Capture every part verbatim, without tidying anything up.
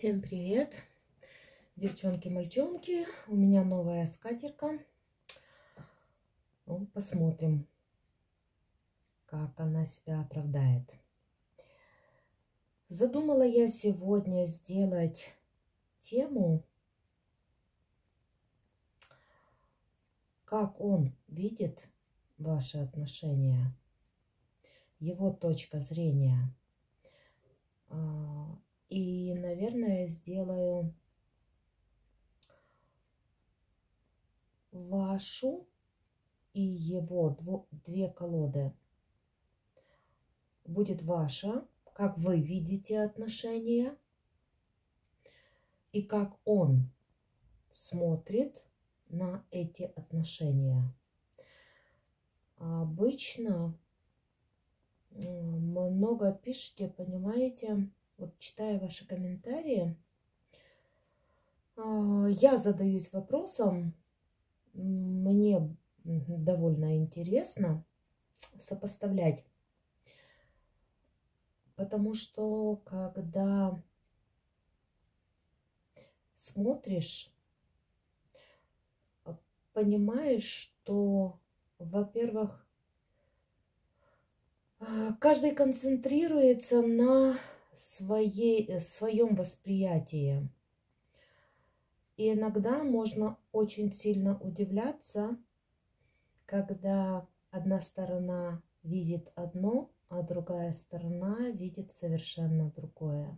Всем привет, девчонки-мальчонки. У меня новая скатерка. Ну, посмотрим, как она себя оправдает. Задумала я сегодня сделать тему, как он видит ваши отношения, его точка зрения. И, наверное, сделаю вашу и его две колоды. Будет ваша, как вы видите отношения, и как он смотрит на эти отношения. Обычно много пишете, понимаете, вот читая ваши комментарии, я задаюсь вопросом, мне довольно интересно сопоставлять, потому что когда смотришь, понимаешь, что, во-первых, каждый концентрируется на своей, своем восприятии. И иногда можно очень сильно удивляться, когда одна сторона видит одно, а другая сторона видит совершенно другое.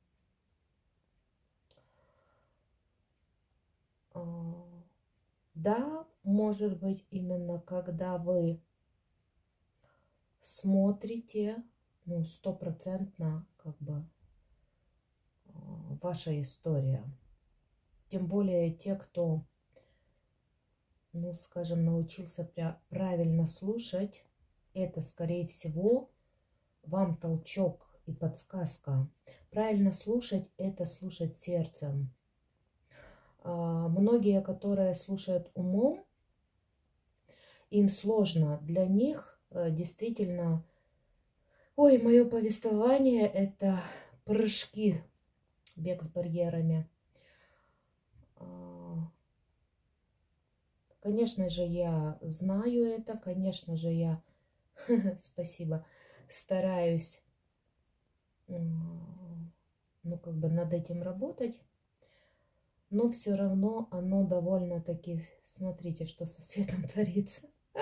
Да, может быть, именно когда вы смотрите, ну, стопроцентно, как бы, ваша история. Тем более те, кто, ну, скажем, научился правильно слушать, это, скорее всего, вам толчок и подсказка. Правильно слушать – это слушать сердцем. Многие, которые слушают умом, им сложно. Для них действительно, ой, мое повествование – это прыжки, бег с барьерами. Конечно же, я знаю это, конечно же, я, спасибо, стараюсь, ну, как бы над этим работать, но все равно оно довольно-таки, смотрите, что со светом творится,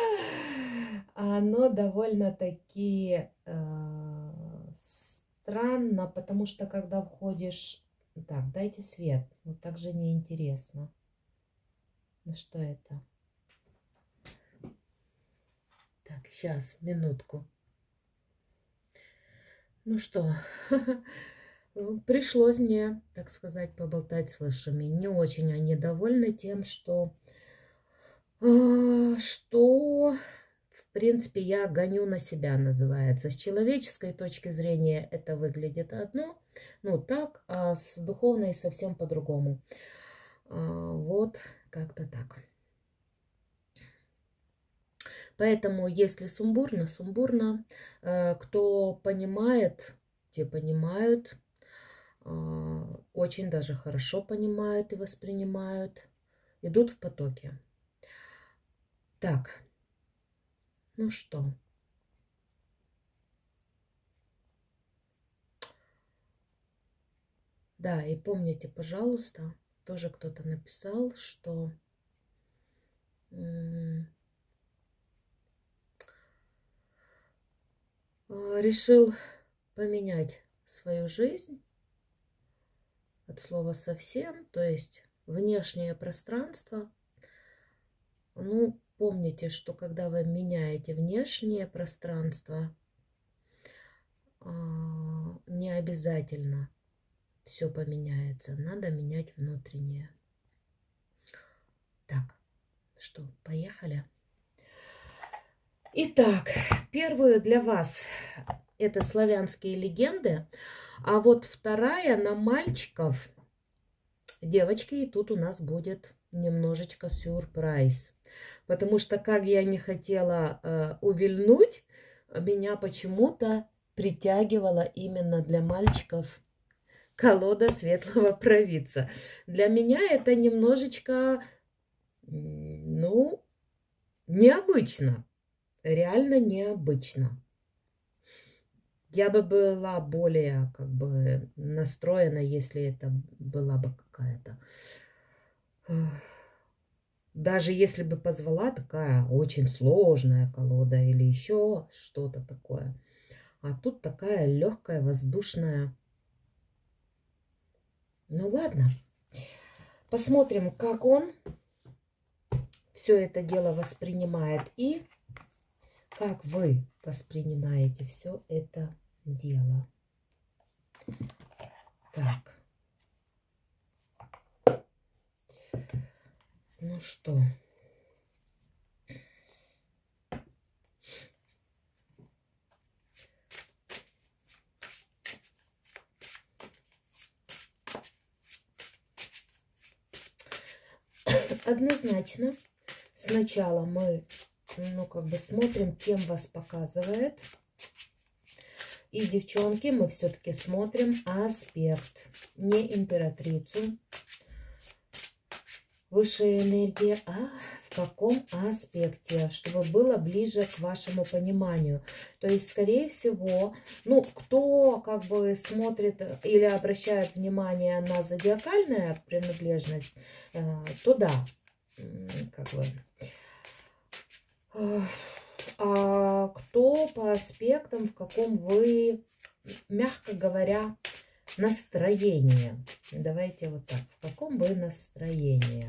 оно довольно-таки э, странно, потому что когда входишь, так, дайте свет, вот так же неинтересно. Ну что это? Так, сейчас, минутку. Ну что, пришлось мне, так сказать, поболтать с высшими. Не очень они довольны тем, что, что, в принципе, я гоню на себя, называется. С человеческой точки зрения это выглядит одно, ну так, а с духовной совсем по-другому. Вот, как-то так. Поэтому, если сумбурно, сумбурно. Кто понимает, те понимают. Очень даже хорошо понимают и воспринимают. Идут в потоке. Так, ну что. Да, и помните, пожалуйста, тоже кто-то написал, что... решил поменять свою жизнь от слова совсем, то есть внешнее пространство. Ну, помните, что когда вы меняете внешнее пространство, не обязательно все поменяется, надо менять внутреннее. Так, что, поехали? Итак, первую для вас это славянские легенды, а вот вторая на мальчиков, девочки, и тут у нас будет немножечко сюрприз, потому что как я не хотела э, увильнуть, меня почему-то притягивала именно для мальчиков колода светлого провидца. Для меня это немножечко, ну, необычно. Реально необычно. Я бы была более, как бы, настроена, если это была бы какая-то... Даже если бы позвала такая очень сложная колода или еще что-то такое. А тут такая легкая, воздушная. Ну ладно. Посмотрим, как он все это дело воспринимает. И как вы воспринимаете все это дело. Так. Ну что? Однозначно. Сначала мы, ну, как бы смотрим, кем вас показывает. И, девчонки, мы все-таки смотрим аспект. Не императрицу. Высшая энергия, а в каком аспекте, чтобы было ближе к вашему пониманию. То есть, скорее всего, ну, кто как бы смотрит или обращает внимание на зодиакальную принадлежность, то да, как бы. А кто по аспектам, в каком вы, мягко говоря, настроение. Давайте вот так. В каком вы настроении?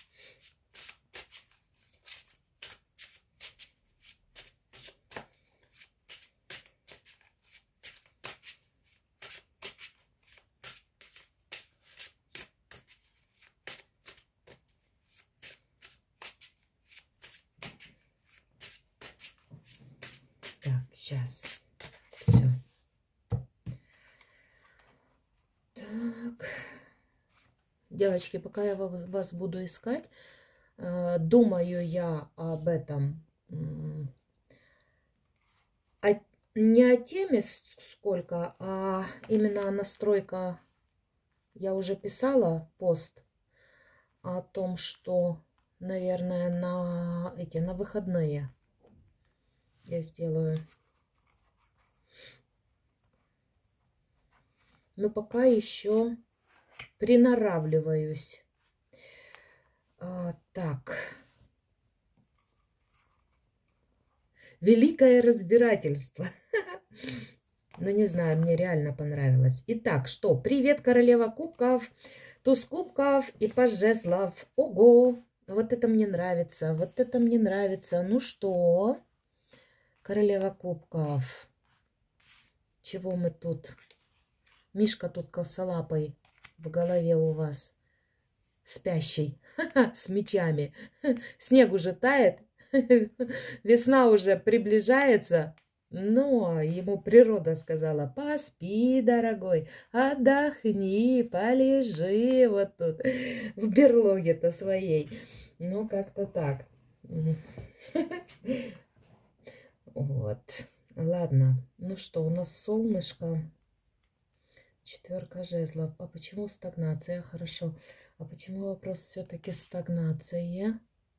Так, сейчас. Все. Так. Девочки, пока я вас буду искать, думаю я об этом, не о теме сколько, а именно настройка. Я уже писала пост о том, что, наверное, на эти, на выходные я сделаю. Но пока еще приноравливаюсь. А, так. Великое разбирательство. Ну, не знаю, мне реально понравилось. Итак, что? Привет, королева кубков, туз кубков и паж жезлов. Ого! Вот это мне нравится, вот это мне нравится. Ну что, королева кубков, чего мы тут? Мишка тут косолапый в голове у вас, спящий, с мечами. Снег уже тает, весна уже приближается. Но ему природа сказала: поспи, дорогой, отдохни, полежи вот тут, в берлоге-то своей. Ну, как-то так. Вот. Ладно. Ну что, у нас солнышко. Четверка жезлов. А почему стагнация? Хорошо. А почему вопрос все-таки стагнации?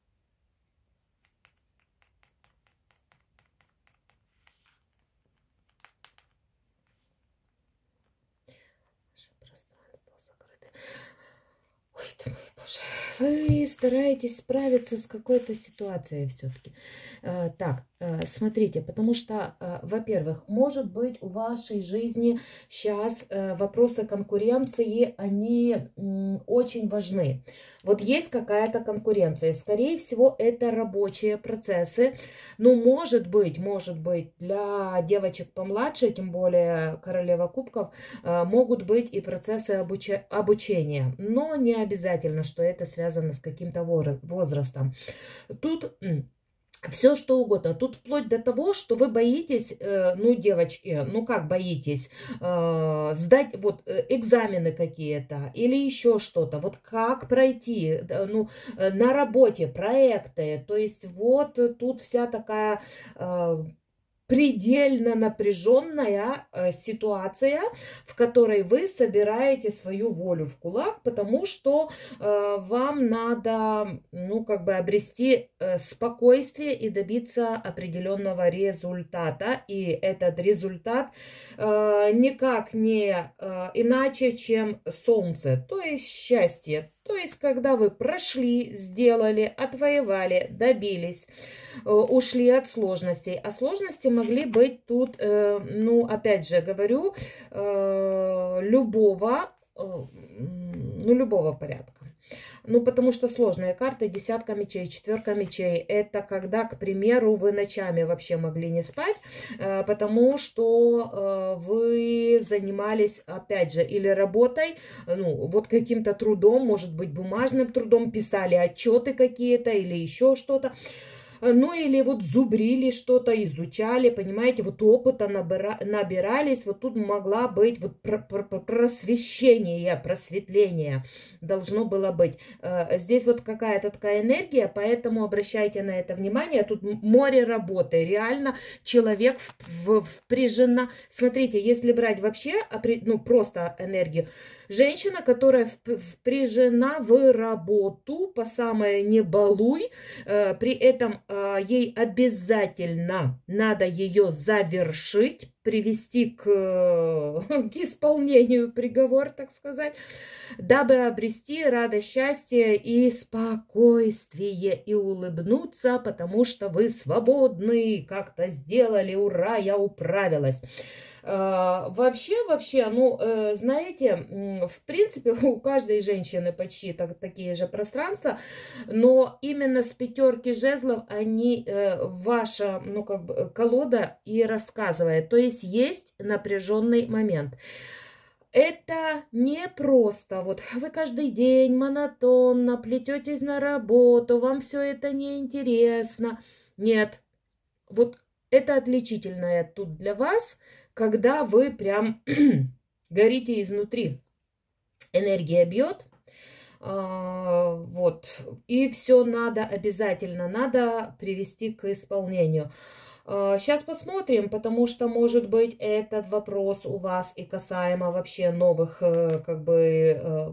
Пространство закрыто. Ой, ты мой боже. Вы стараетесь справиться с какой-то ситуацией все-таки. Так, смотрите, потому что, во-первых, может быть, у вашей жизни сейчас вопросы конкуренции, они очень важны. Вот есть какая-то конкуренция. Скорее всего, это рабочие процессы. Ну, может быть, может быть, для девочек помладше, тем более королева кубков, могут быть и процессы обуч... обучения. Но не обязательно, что это связано с каким-то возрастом. Тут... Все что угодно. Тут вплоть до того, что вы боитесь, э, ну, девочки, ну как боитесь, э, сдать вот экзамены какие-то или еще что-то. Вот как пройти, ну, на работе, проекты. То есть вот тут вся такая... Э, предельно напряженная э, ситуация, в которой вы собираете свою волю в кулак, потому что э, вам надо, ну, как бы обрести э, спокойствие и добиться определенного результата. И этот результат э, никак не э, иначе, чем солнце, то есть счастье. То есть, когда вы прошли, сделали, отвоевали, добились, э, ушли от сложностей. А сложности могли быть тут, э, ну, опять же говорю, э, любого, э, ну, любого порядка. Ну, потому что сложные карты, десятка мечей, четверка мечей, это когда, к примеру, вы ночами вообще могли не спать, потому что вы занимались, опять же, или работой, ну, вот каким-то трудом, может быть, бумажным трудом, писали отчеты какие-то или еще что-то. Ну, или вот зубрили что-то, изучали, понимаете, вот опыта набира, набирались, вот тут могла быть вот просвещение, просветление должно было быть. Здесь вот какая-то такая энергия, поэтому обращайте на это внимание. Тут море работы, реально человек впряжена. Смотрите, если брать вообще, ну, просто энергию, женщина, которая впряжена в работу по самое не балуй, при этом ей обязательно надо ее завершить, привести к, к исполнению приговора, так сказать, дабы обрести радость, счастье и спокойствие, и улыбнуться, потому что вы свободны, как-то сделали, ура, я управилась. Вообще, вообще, ну, знаете, в принципе, у каждой женщины почти так, такие же пространства, но именно с пятерки жезлов они, ваша, ну, как бы, колода и рассказывает. То есть есть напряженный момент. Это не просто, вот вы каждый день монотонно плететесь на работу, вам все это неинтересно. Нет, вот это отличительное тут для вас, когда вы прям горите изнутри. Энергия бьет, вот, и все надо обязательно, надо привести к исполнению. Сейчас посмотрим, потому что, может быть, этот вопрос у вас и касаемо вообще новых, как бы...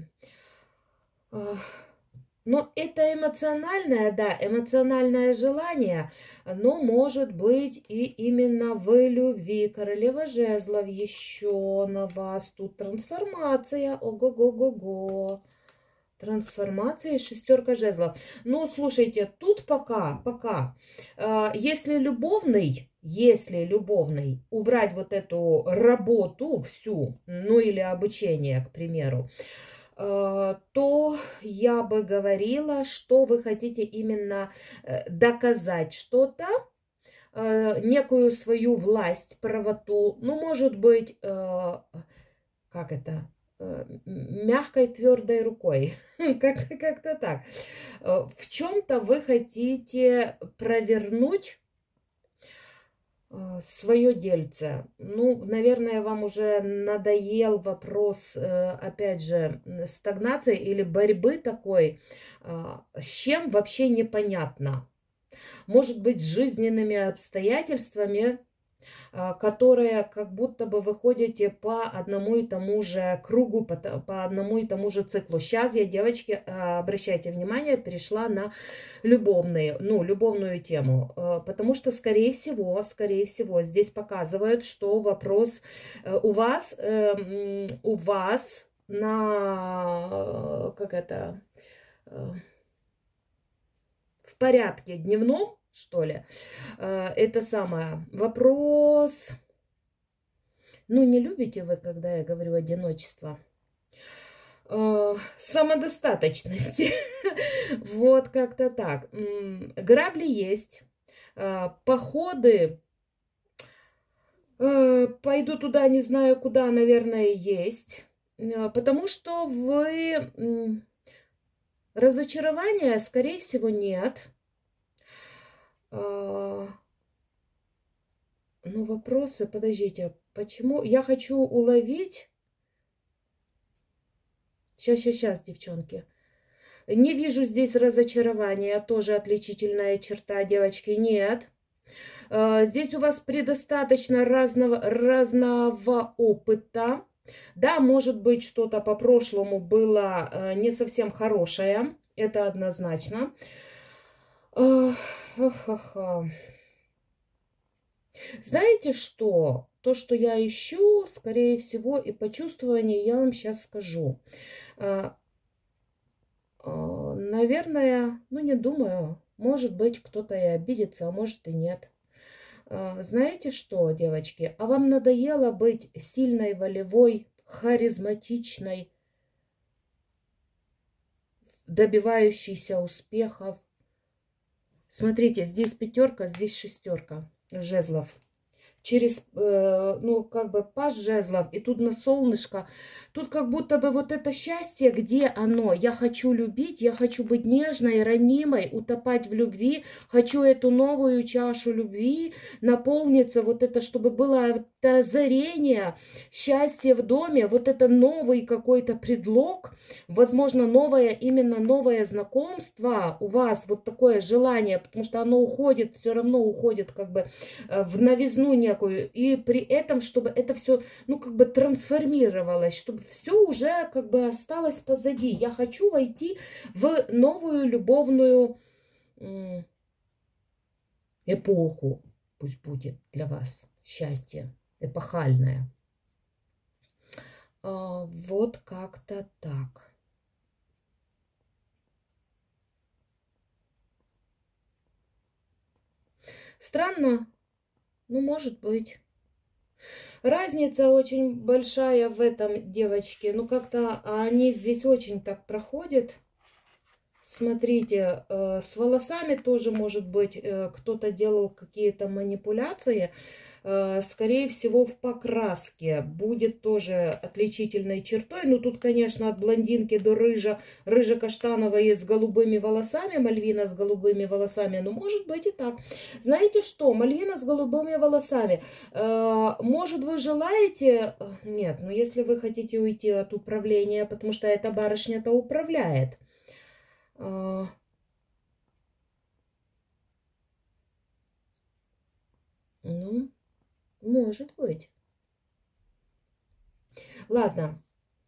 Но это эмоциональное, да, эмоциональное желание, но может быть и именно в любви. Королева жезлов еще на вас. Тут трансформация. Ого-го-го-го. Трансформация, шестерка жезлов. Ну, слушайте, тут пока, пока, если любовный, если любовный, убрать вот эту работу всю, ну или обучение, к примеру, то я бы говорила, что вы хотите именно доказать что-то, некую свою власть, правоту, ну, может быть, как это, мягкой, твердой рукой, как-то как так. В чем-то вы хотите провернуть свое дельце. Ну, наверное, вам уже надоел вопрос, опять же, стагнации или борьбы такой, с чем вообще непонятно. Может быть, с жизненными обстоятельствами, которые как будто бы вы ходите по одному и тому же кругу, по, по одному и тому же циклу. Сейчас я, девочки, обращайте внимание, перешла на любовные, ну, любовную тему, потому что, скорее всего, скорее всего, здесь показывают, что вопрос у вас, у вас на, как это, в порядке дневном, что ли, это самое, вопрос, ну, не любите вы, когда я говорю одиночество, самодостаточности, вот как-то так, грабли есть, походы, пойду туда, не знаю куда, наверное, есть, потому что вы, разочарования, скорее всего, нет. Ну, вопросы, подождите, почему? Я хочу уловить. Сейчас, сейчас, сейчас, девчонки. Не вижу здесь разочарования, тоже отличительная черта, девочки, нет. Здесь у вас предостаточно разного, разного опыта. Да, может быть, что-то по прошлому было не совсем хорошее. Это однозначно. Знаете что? То, что я ищу, скорее всего, и по чувствованию я вам сейчас скажу. Наверное, ну не думаю, может быть, кто-то и обидится, а может и нет. Знаете что, девочки, а вам надоело быть сильной, волевой, харизматичной, добивающейся успехов? Смотрите, здесь пятерка, здесь шестерка жезлов. Через, э, ну, как бы паж жезлов, и тут на солнышко. Тут как будто бы вот это счастье, где оно? Я хочу любить, я хочу быть нежной, ранимой, утопать в любви. Хочу эту новую чашу любви наполниться, вот это, чтобы было это озарение, счастье в доме, вот это новый какой-то предлог, возможно, новое, именно новое знакомство у вас, вот такое желание, потому что оно уходит, все равно уходит как бы в новизну некую. И при этом, чтобы это все, ну, как бы трансформировалось, чтобы все уже как бы осталось позади. Я хочу войти в новую любовную эпоху. Пусть будет для вас счастье эпохальное. Вот как-то так. Странно. Ну, может быть. Разница очень большая в этом, девочки. Ну, как-то они здесь очень так проходят. Смотрите, э, с волосами тоже, может быть, э, кто-то делал какие-то манипуляции. Э, скорее всего, в покраске будет тоже отличительной чертой. Ну, тут, конечно, от блондинки до рыжа, рыжо-каштановой с голубыми волосами, Мальвина с голубыми волосами. Ну, может быть и так. Знаете что? Мальвина с голубыми волосами. Э, может, вы желаете... Нет, ну, если вы хотите уйти от управления, потому что эта барышня-то управляет. Ну, может быть. Ладно.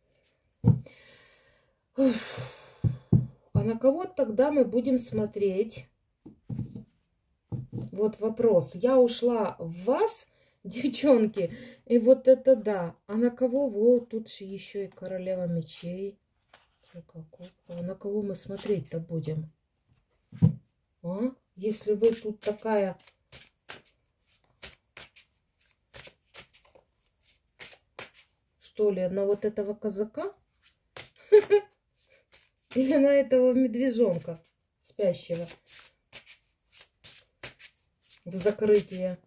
А на кого тогда мы будем смотреть? Вот вопрос. Я ушла в вас, девчонки, и вот это да. А на кого? Вот тут же еще и королева мечей. А на кого мы смотреть-то будем? А? Если вы тут такая... Что ли, на вот этого казака? Или на этого медвежонка спящего в закрытие?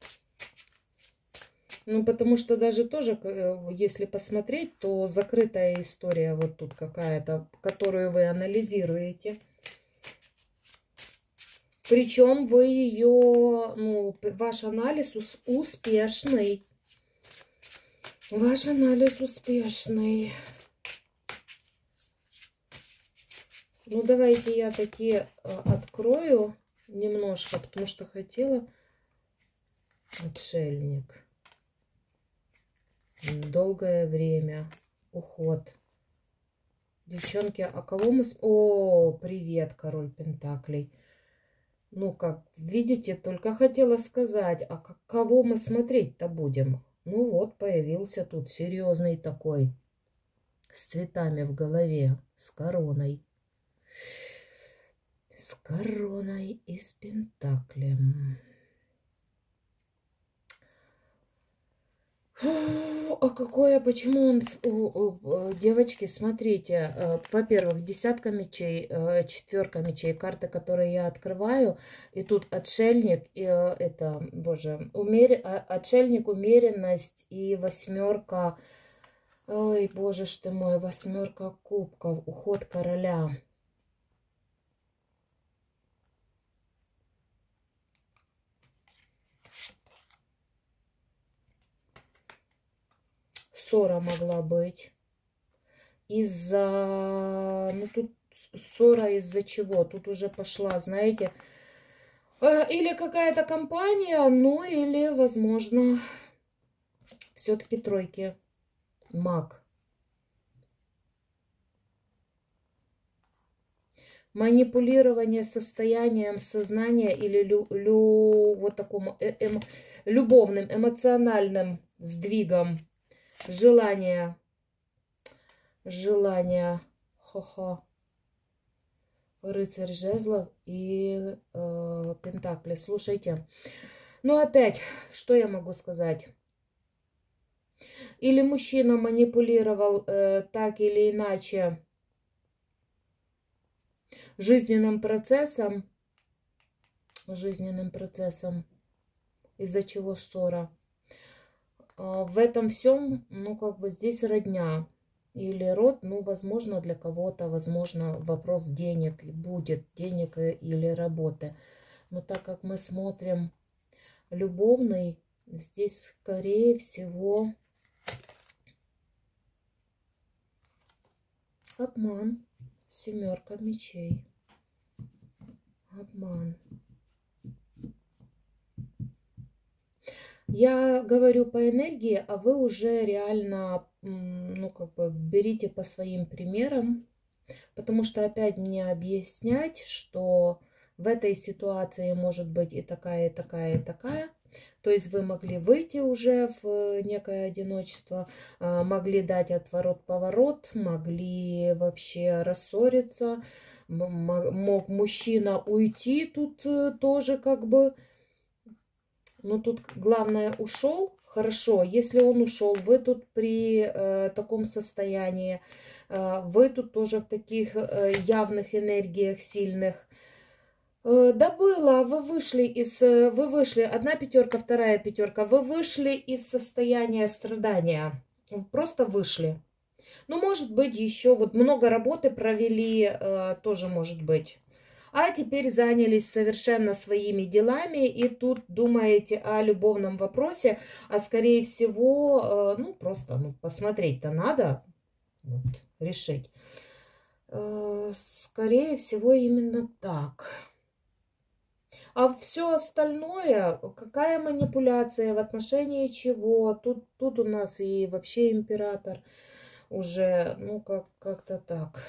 Ну, потому что даже тоже, если посмотреть, то закрытая история вот тут какая-то, которую вы анализируете. Причем вы ее, ну, ваш анализ успешный. Ваш анализ успешный. Ну, давайте я такие открою немножко, потому что хотела. Отшельник. Долгое время. Уход. Девчонки, а кого мы... О, привет, король пентаклей. Ну, как видите, только хотела сказать, а кого мы смотреть-то будем? Ну, вот появился тут серьезный такой, с цветами в голове, с короной. С короной и с пентаклем. А какое, почему он, девочки, смотрите, во-первых, десятка мечей, четверка мечей, карты, которые я открываю, и тут отшельник, и это, боже, умер... отшельник, умеренность и восьмерка, ой, боже ж ты мой, восьмерка кубков, уход короля. Ссора могла быть. Из-за... Ну, тут ссора из-за чего? Тут уже пошла, знаете... Или какая-то компания, ну или, возможно, все-таки тройки. Маг. Манипулирование состоянием сознания или лю, лю, вот таким э, эм, любовным, эмоциональным сдвигом. Желание. Желание. Хо-хо. Рыцарь жезлов и э, пентакли. Слушайте. Ну опять, что я могу сказать? Или мужчина манипулировал э, так или иначе жизненным процессом, жизненным процессом, из-за чего ссора. Э, в этом всем, ну как бы здесь родня или род, ну возможно для кого-то, возможно вопрос денег будет, денег или работы. Но так как мы смотрим любовный, здесь скорее всего обман. Семерка мечей. Обман. Я говорю по энергии, а вы уже реально, ну, как бы берите по своим примерам, потому что опять мне объяснять, что в этой ситуации может быть и такая, и такая, и такая. То есть вы могли выйти уже в некое одиночество, могли дать отворот-поворот, могли вообще рассориться, мог мужчина уйти тут тоже как бы. Но тут главное ушел. Хорошо, если он ушел, вы тут при э, таком состоянии, э, вы тут тоже в таких э, явных энергиях сильных. Э, да было, вы вышли из, э, вы вышли, одна пятерка, вторая пятерка, вы вышли из состояния страдания, просто вышли. Ну, может быть, еще вот много работы провели, э, тоже может быть. А теперь занялись совершенно своими делами и тут думаете о любовном вопросе, а скорее всего, ну просто ну, посмотреть-то надо, вот, решить. Скорее всего, именно так. А все остальное, какая манипуляция, в отношении чего, тут, тут у нас и вообще император уже, ну как, как-то так.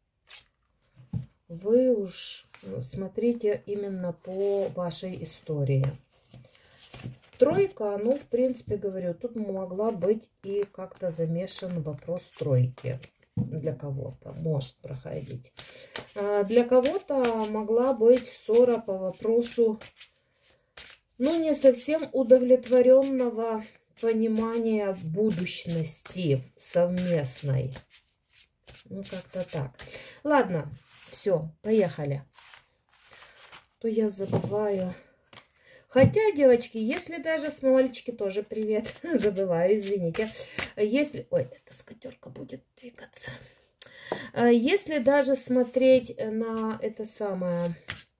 Вы уж смотрите именно по вашей истории. Тройка, ну, в принципе, говорю, тут могла быть и как-то замешан вопрос тройки. Для кого-то может проходить. А для кого-то могла быть ссора по вопросу, ну, не совсем удовлетворенного понимания будущности совместной. Ну, как-то так. Ладно. Все, поехали. То я забываю. Хотя, девочки, если даже с мальчики тоже привет. Забываю, извините. Если... Ой, эта скатерка будет двигаться. Если даже смотреть на это самое...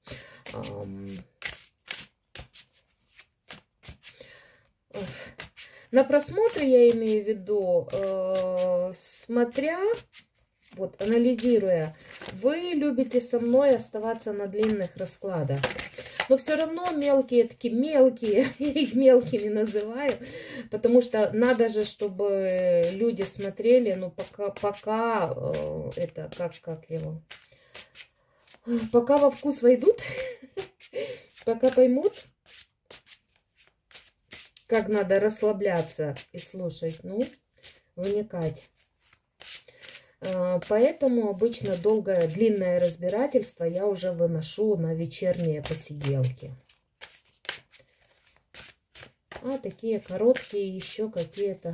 На просмотр я имею в виду, смотря... Вот, анализируя, вы любите со мной оставаться на длинных раскладах. Но все равно мелкие, такие мелкие, я их мелкими называю, потому что надо же, чтобы люди смотрели, ну, пока, пока э, это, как, как его, пока во вкус войдут, пока поймут, как надо расслабляться и слушать, ну, вникать. Поэтому обычно долгое, длинное разбирательство я уже выношу на вечерние посиделки. А такие короткие еще какие-то.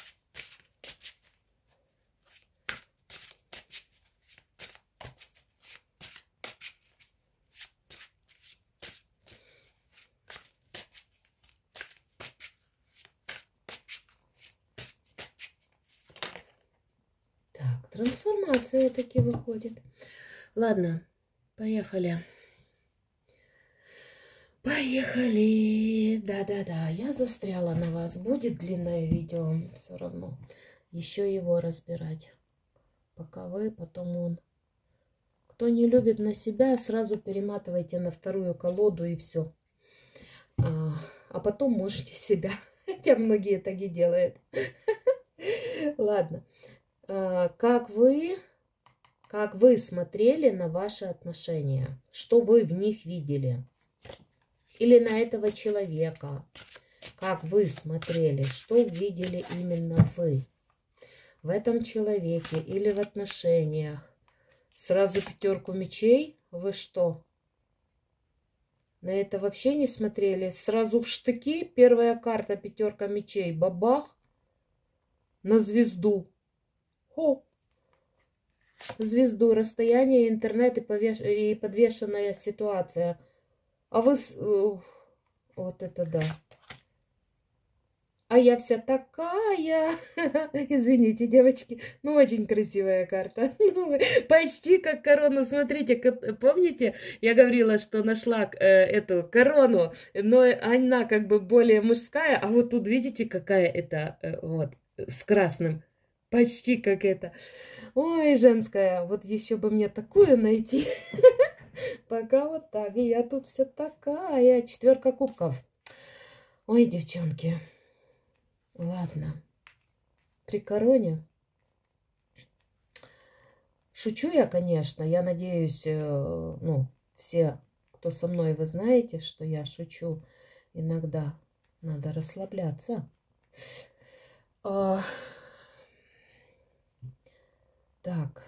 Трансформация таки выходит. Ладно, поехали. Поехали. Да-да-да, я застряла на вас. Будет длинное видео все равно. Еще его разбирать. Пока вы, потом он. Кто не любит на себя, сразу перематывайте на вторую колоду и все. А, а потом можете себя. Хотя многие так и делают. Ладно. А, как вы, как вы смотрели на ваши отношения? Что вы в них видели? Или на этого человека? Как вы смотрели? Что видели именно вы? В этом человеке или в отношениях? Сразу пятерку мечей? Вы что? На это вообще не смотрели? Сразу в штыки? Первая карта, пятерка мечей. Бабах. На звезду. О! Звезду. Расстояние, интернет и, повеш... и подвешенная ситуация. А вы... Вот это да. А я вся такая. Извините, девочки. Ну, очень красивая карта. Ну, почти как корону. Смотрите, помните, я говорила, что нашла э, эту корону, но она как бы более мужская. А вот тут видите, какая это э, вот с красным. Почти как это. Ой, женская. Вот еще бы мне такую найти. Пока вот так. И я тут вся такая. Четверка кубков. Ой, девчонки. Ладно. При короне. Шучу я, конечно. Я надеюсь, ну, все, кто со мной, вы знаете, что я шучу. Иногда надо расслабляться. А... Так.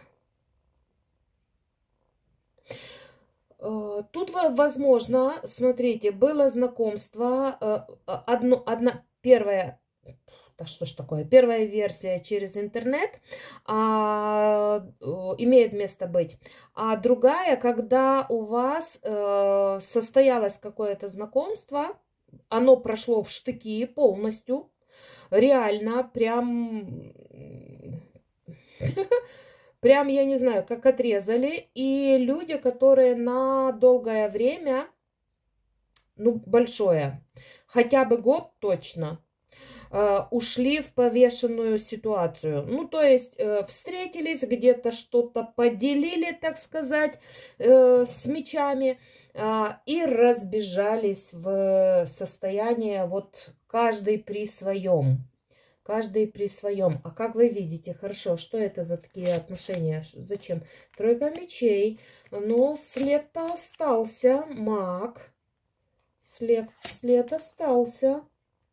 Тут, возможно, смотрите, было знакомство. Одно, одна, первая... Да что ж такое? Первая версия через интернет а, имеет место быть. А другая, когда у вас э, состоялось какое-то знакомство, оно прошло в штыки полностью, реально, прям, прям, я не знаю, как отрезали. И люди, которые на долгое время, ну, большое, хотя бы год точно, ушли в повешенную ситуацию. Ну, то есть э, встретились, где-то что-то поделили, так сказать, э, с мечами э, и разбежались в состояние вот каждый при своем. Каждый при своем. А как вы видите, хорошо, что это за такие отношения? Зачем? Тройка мечей. Но след-то остался. Маг. След, след остался.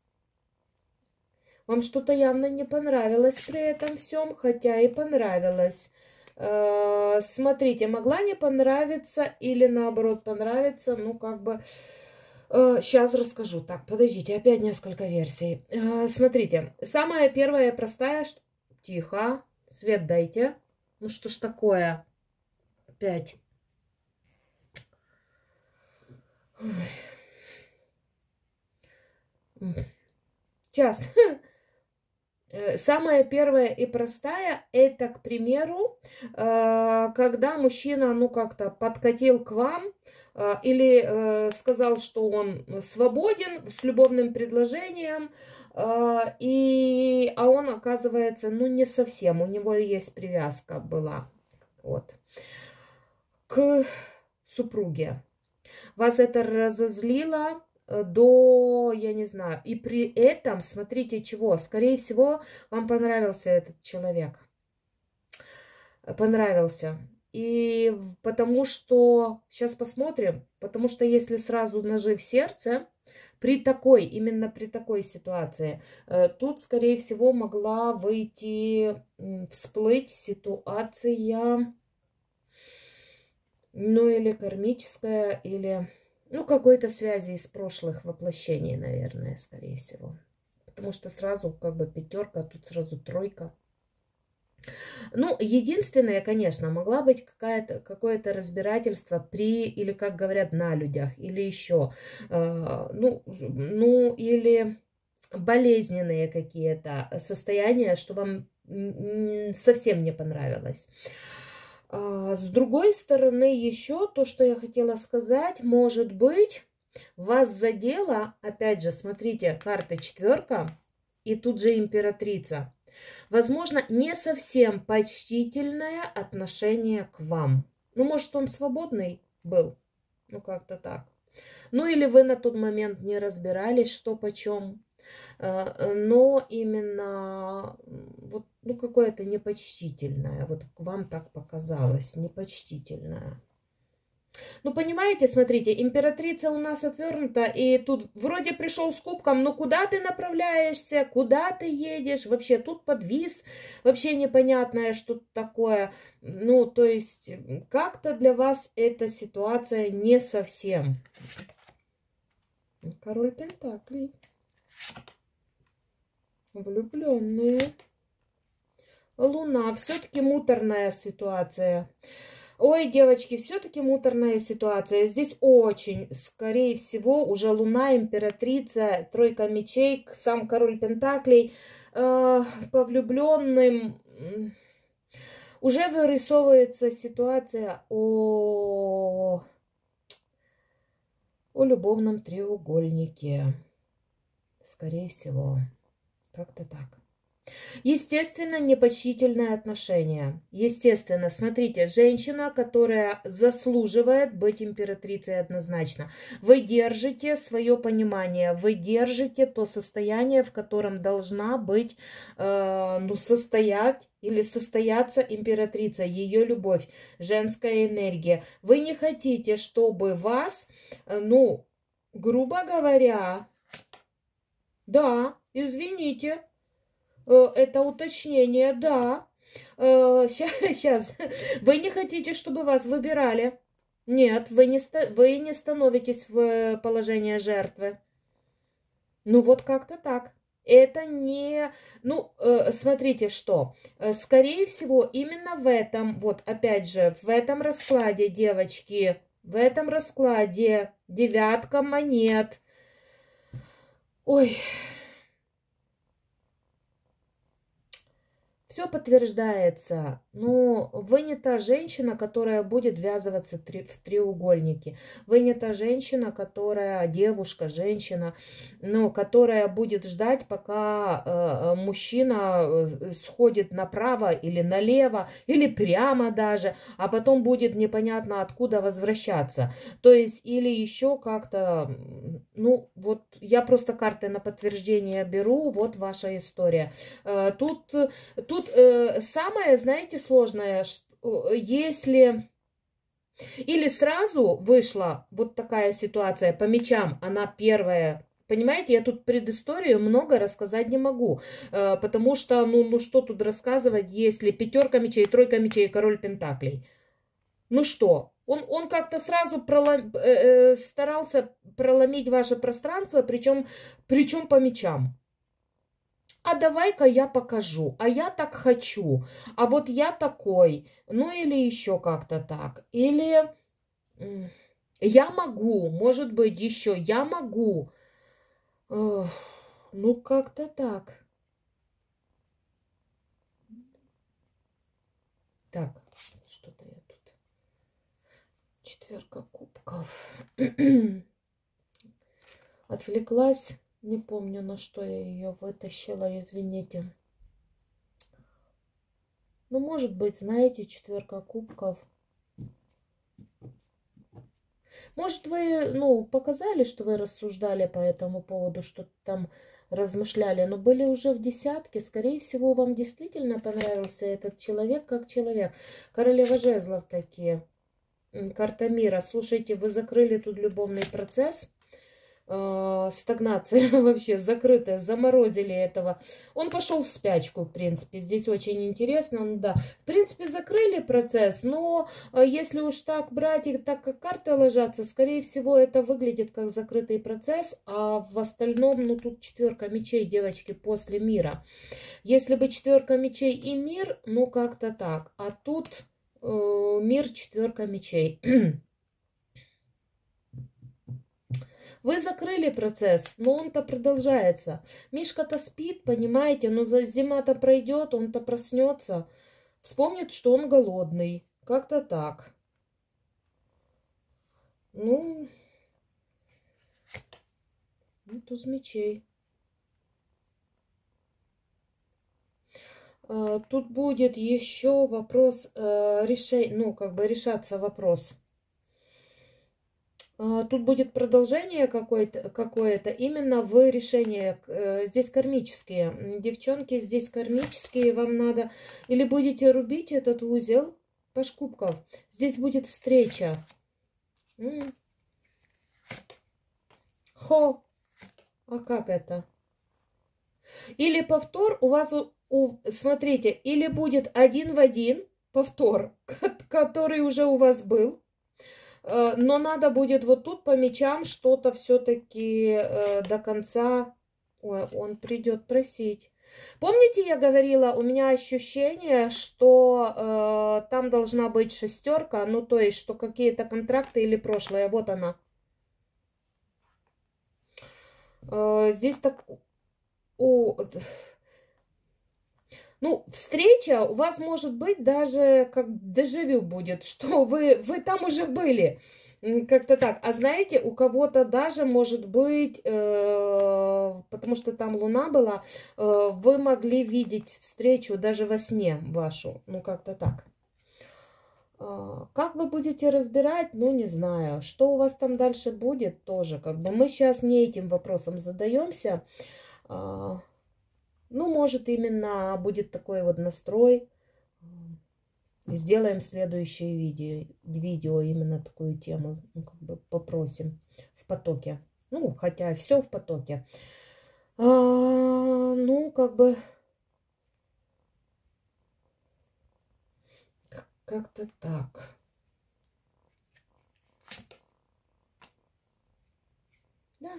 Вам что-то явно не понравилось при этом всем, хотя и понравилось. Э, смотрите, могла не понравиться или наоборот понравиться, ну как бы... Э, сейчас расскажу. Так, подождите, опять несколько версий. Э, смотрите, самая первая простая... Тихо, свет дайте. Ну что ж такое? Опять. Сейчас. Самая первая и простая, это, к примеру, когда мужчина, ну, как-то подкатил к вам или сказал, что он свободен с любовным предложением, и, а он, оказывается, ну, не совсем, у него есть привязка была, вот, к супруге. Вас это разозлило до, я не знаю, и при этом, смотрите, чего, скорее всего, вам понравился этот человек, понравился, и потому что, сейчас посмотрим, потому что если сразу ножи в сердце, при такой, именно при такой ситуации, тут, скорее всего, могла выйти, всплыть ситуация, ну, или кармическая, или... Ну, какой-то связи из прошлых воплощений, наверное, скорее всего. Потому что сразу как бы пятерка, а тут сразу тройка. Ну, единственное, конечно, могла быть какая-то, какое-то разбирательство при, или, как говорят, на людях, или еще, э, ну, ну, или болезненные какие-то состояния, что вам совсем не понравилось. С другой стороны, еще то, что я хотела сказать, может быть, вас задело, опять же, смотрите, карта четверка и тут же императрица. Возможно, не совсем почтительное отношение к вам. Ну, может, он свободный был, ну, как-то так. Ну, или вы на тот момент не разбирались, что почем. Но именно вот, ну, какое-то непочтительное. Вот вам так показалось, непочтительное. Ну, понимаете, смотрите, императрица у нас отвернута, и тут вроде пришел с кубком, но куда ты направляешься, куда ты едешь, вообще тут подвис, вообще непонятное что-то такое. Ну, то есть, как-то для вас эта ситуация не совсем. Король Пентаклей. Влюбленные. Луна. Все-таки муторная ситуация. Ой, девочки, все-таки муторная ситуация. Здесь очень, скорее всего, уже Луна, императрица, тройка мечей, сам король Пентаклей. Э, по влюбленным уже вырисовывается ситуация о, о любовном треугольнике. Скорее всего. Как-то так. Естественно, непочтительное отношение. Естественно, смотрите, женщина, которая заслуживает быть императрицей однозначно. Вы держите свое понимание, вы держите то состояние, в котором должна быть, э, ну, состоять или состояться императрица, ее любовь, женская энергия. Вы не хотите, чтобы вас, ну, грубо говоря, да, извините, это уточнение, да. Сейчас. Вы не хотите, чтобы вас выбирали? Нет, вы не, вы не становитесь в положение жертвы. Ну вот как-то так. Это не... Ну, смотрите, что. Скорее всего, именно в этом, вот опять же, в этом раскладе, девочки, в этом раскладе девятка монет. Ой... Все подтверждается, но вы не та женщина, которая будет ввязываться в треугольнике. Вы не та женщина, которая, девушка, женщина, ну, которая будет ждать, пока э, мужчина сходит направо или налево, или прямо даже, а потом будет непонятно откуда возвращаться. То есть, или еще как-то, ну, вот я просто карты на подтверждение беру, вот ваша история. Э, тут, тут Тут э, самое, знаете, сложное, что, если или сразу вышла вот такая ситуация по мечам, она первая, понимаете, я тут предысторию много рассказать не могу, э, потому что, ну, ну что тут рассказывать, если пятерка мечей, тройка мечей, король пентаклей. Ну что, он, он как-то сразу пролом, э, э, старался проломить ваше пространство, причем, причем по мечам. А давай-ка я покажу, а я так хочу, а вот я такой, ну или еще как-то так, или я могу, может быть, еще я могу, ну как-то так. Так, что-то я тут, четверка кубков, отвлеклась. Не помню, на что я ее вытащила, извините. Ну, может быть, знаете, четверка кубков. Может, вы, ну, показали, что вы рассуждали по этому поводу, что-то там размышляли, но были уже в десятке. Скорее всего, вам действительно понравился этот человек как человек. Королева жезлов такие. Карта мира. Слушайте, вы закрыли тут любовный процесс. Стагнация вообще закрытая, заморозили этого. Он пошел в спячку, в принципе. Здесь очень интересно. Ну, да. В принципе, закрыли процесс, но если уж так брать и так как карты ложатся, скорее всего, это выглядит как закрытый процесс, а в остальном, ну, тут четверка мечей, девочки, после мира. Если бы четверка мечей и мир, ну, как-то так. А тут э, мир, четверка мечей. Вы закрыли процесс, но он-то продолжается. Мишка-то спит, понимаете, но зима-то пройдет, он-то проснется, вспомнит, что он голодный. Как-то так. Ну, ну, туз мечей. Тут будет еще вопрос решения, ну, как бы решаться вопрос. Тут будет продолжение какое-то, какое-то именно в решении. Здесь кармические. Девчонки, здесь кармические. Вам надо или будете рубить этот узел, паш кубков. Здесь будет встреча. Хо. А как это? Или повтор у вас, у, смотрите, или будет один в один повтор, который уже у вас был. Но надо будет вот тут по мечам что-то все-таки э, до конца. Ой, он придет просить. Помните, я говорила, у меня ощущение, что э, там должна быть шестерка, ну то есть, что какие-то контракты или прошлое. Вот она. Э, здесь так... О, ну, встреча у вас может быть даже как дежавю будет, что вы, вы там уже были. Как-то так. А знаете, у кого-то даже может быть, э, потому что там луна была, э, вы могли видеть встречу даже во сне вашу. Ну, как-то так. Э, как вы будете разбирать, ну, не знаю. Что у вас там дальше будет, тоже как бы. Мы сейчас не этим вопросом задаемся. Э, ну, может, именно будет такой вот настрой. Сделаем следующее видео, видео именно такую тему, ну, как бы попросим в потоке. Ну, хотя все в потоке. А, ну, как бы как-то так. Да.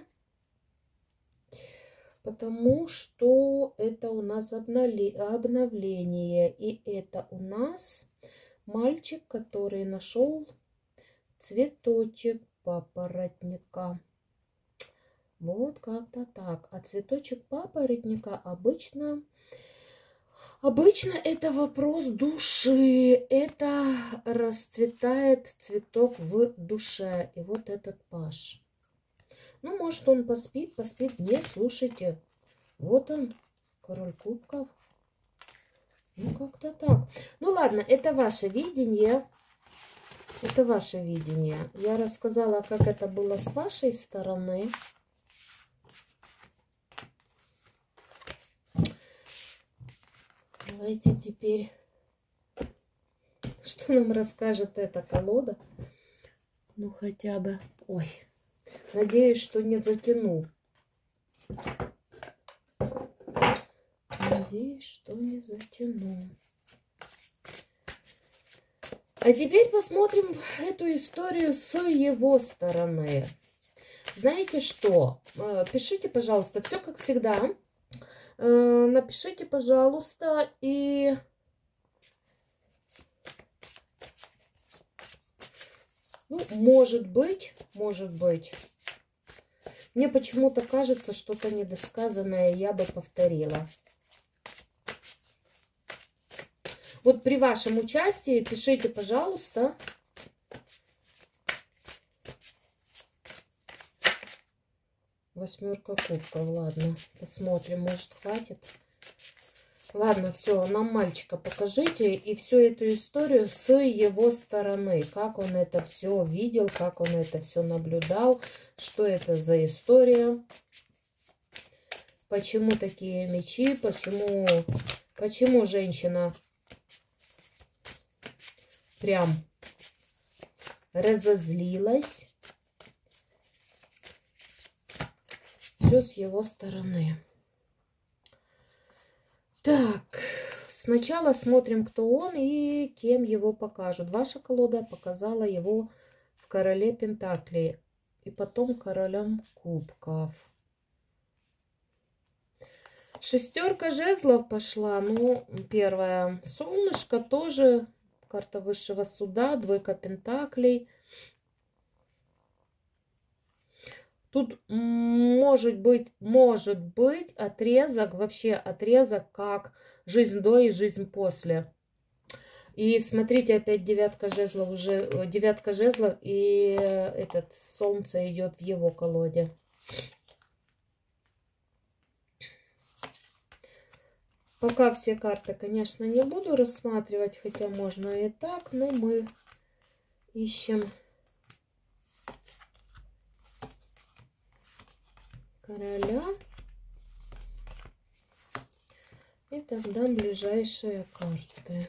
Потому что это у нас обновление. И это у нас мальчик, который нашел цветочек папоротника. Вот как-то так. А цветочек папоротника обычно, обычно это вопрос души. Это расцветает цветок в душе. И вот этот паш. Ну, может, он поспит, поспит. Не, слушайте. Вот он, король кубков. Ну, как-то так. Ну, ладно, это ваше видение. Это ваше видение. Я рассказала, как это было с вашей стороны. Давайте теперь, что нам расскажет эта колода. Ну, хотя бы... Ой, надеюсь, что не затяну. Надеюсь, что не затяну. А теперь посмотрим эту историю с его стороны. Знаете что? Пишите, пожалуйста, все как всегда. Напишите, пожалуйста, и... Ну, может быть, может быть. Мне почему-то кажется, что-то недосказанное я бы повторила. Вот при вашем участии пишите, пожалуйста. Восьмерка кубков. Ладно, посмотрим, может, хватит. Ладно, все, нам мальчика покажите и всю эту историю с его стороны. Как он это все видел, как он это все наблюдал, что это за история. Почему такие мечи, почему, почему женщина прям разозлилась. Все с его стороны. Так, сначала смотрим, кто он и кем его покажут. Ваша колода показала его в короле пентаклей и потом королем кубков. Шестерка жезлов пошла. Ну, первая. Солнышко тоже. Карта высшего суда. Двойка пентаклей. Тут может быть, может быть отрезок, вообще отрезок, как жизнь до и жизнь после. И смотрите, опять девятка жезлов, уже девятка жезлов, и этот солнце идет в его колоде. Пока все карты, конечно, не буду рассматривать, хотя можно и так, но мы ищем короля. И тогда ближайшие карты.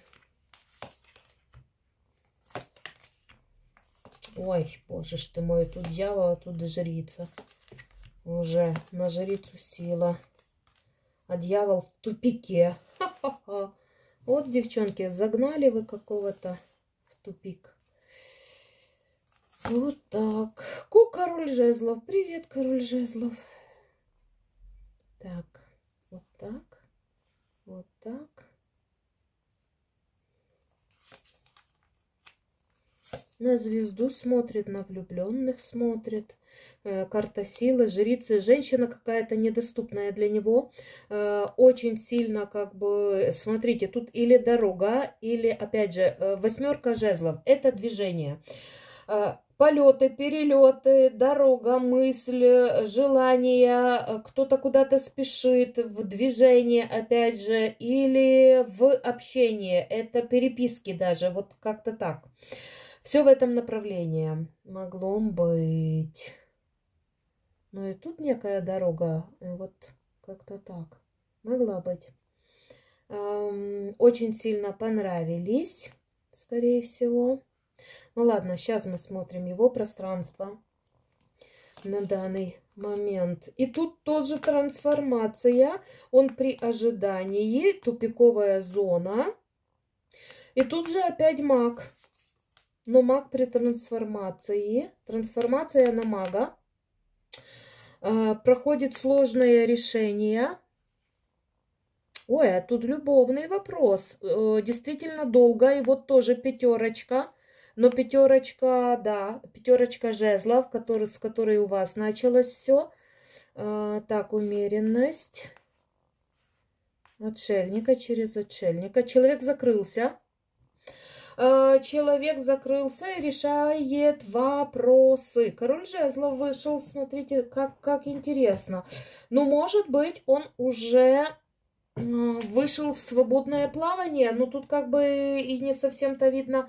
Ой, боже ж ты мой, тут дьявол, а тут жрица. Уже на жрицу сила. А дьявол в тупике. Ха-ха-ха. Вот, девчонки, загнали вы какого-то в тупик. Вот так. Ку, король жезлов. Привет, король жезлов. Так, вот так. Вот так. На звезду смотрит, на влюбленных смотрит. Э, карта силы, жрицы. Женщина какая-то недоступная для него. Э, очень сильно, как бы, смотрите, тут или дорога, или, опять же, э, восьмерка жезлов. Это движение. Э, полеты, перелеты, дорога, мысль, желание, кто-то куда-то спешит, в движение, опять же, или в общение. Это переписки даже, вот как-то так. Все в этом направлении могло быть. Ну и тут некая дорога, вот как-то так могла быть. Эм, очень сильно понравились, скорее всего. Ну ладно, сейчас мы смотрим его пространство на данный момент. И тут тоже трансформация. Он при ожидании, тупиковая зона. И тут же опять маг. Но маг при трансформации. Трансформация на мага. Э, проходит сложное решение. Ой, а тут любовный вопрос. Э, действительно долго. И вот тоже пятерочка. Но пятерочка, да, пятерочка жезлов, который, с которой у вас началось все. Э, так, умеренность. Отшельника через отшельника. Человек закрылся. Человек закрылся и решает вопросы. Король жезлов вышел, смотрите, как, как интересно. Но, может быть, он уже вышел в свободное плавание, но тут как бы и не совсем-то видно.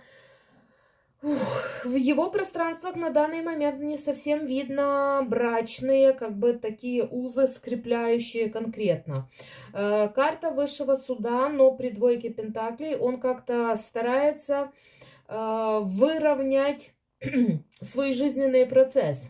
Ух, в его пространствах на данный момент не совсем видно брачные, как бы такие узы, скрепляющие конкретно. Э, карта высшего суда, но при двойке пентаклей он как-то старается э, выровнять свой жизненный процесс.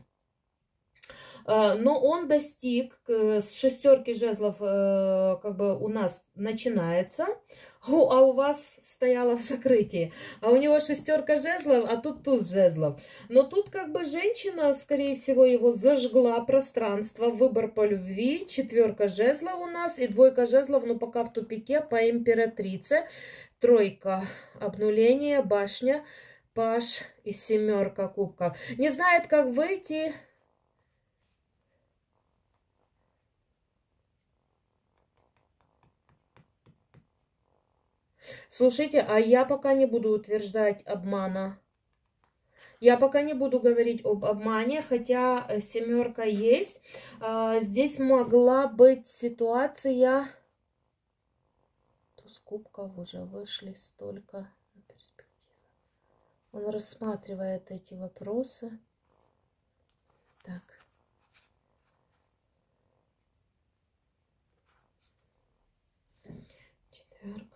Э, но он достиг, э, с шестерки жезлов э, как бы у нас начинается. О, а у вас стояла в закрытии. А у него шестерка жезлов, а тут туз жезлов. Но тут как бы женщина, скорее всего, его зажгла пространство. Выбор по любви. Четверка жезлов у нас и двойка жезлов, но пока в тупике по императрице. Тройка обнуления, башня, паш и семерка кубков. Не знает, как выйти. Слушайте, а я пока не буду утверждать обмана. Я пока не буду говорить об обмане, хотя семерка есть. Здесь могла быть ситуация... Туз кубков уже вышли столько на перспективу. Он рассматривает эти вопросы. Так. Четверка.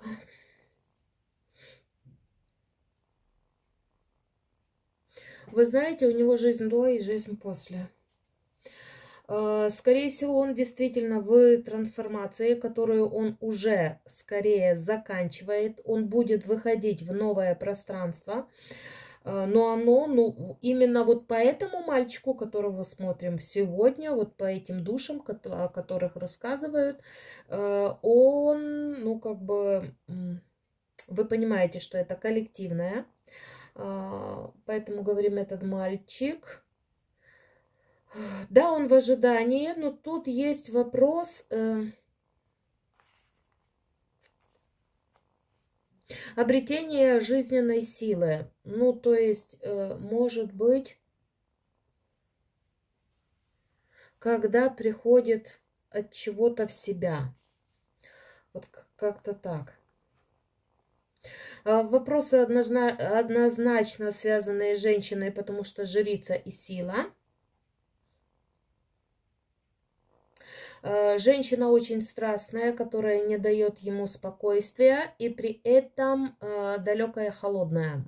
Вы знаете, у него жизнь до и жизнь после. Скорее всего, он действительно в трансформации, которую он уже скорее заканчивает. Он будет выходить в новое пространство. Но оно, ну, именно вот по этому мальчику, которого смотрим сегодня, вот по этим душам, о которых рассказывают, он, ну, как бы, вы понимаете, что это коллективное. Поэтому говорим, этот мальчик. Да, он в ожидании, но тут есть вопрос. Э, обретение жизненной силы. Ну, то есть, э, может быть, когда приходит от чего-то в себя. Вот как-то так. Вопросы однозначно связанные с женщиной, потому что жрица и сила. Женщина очень страстная, которая не дает ему спокойствия, и при этом далекая, холодная.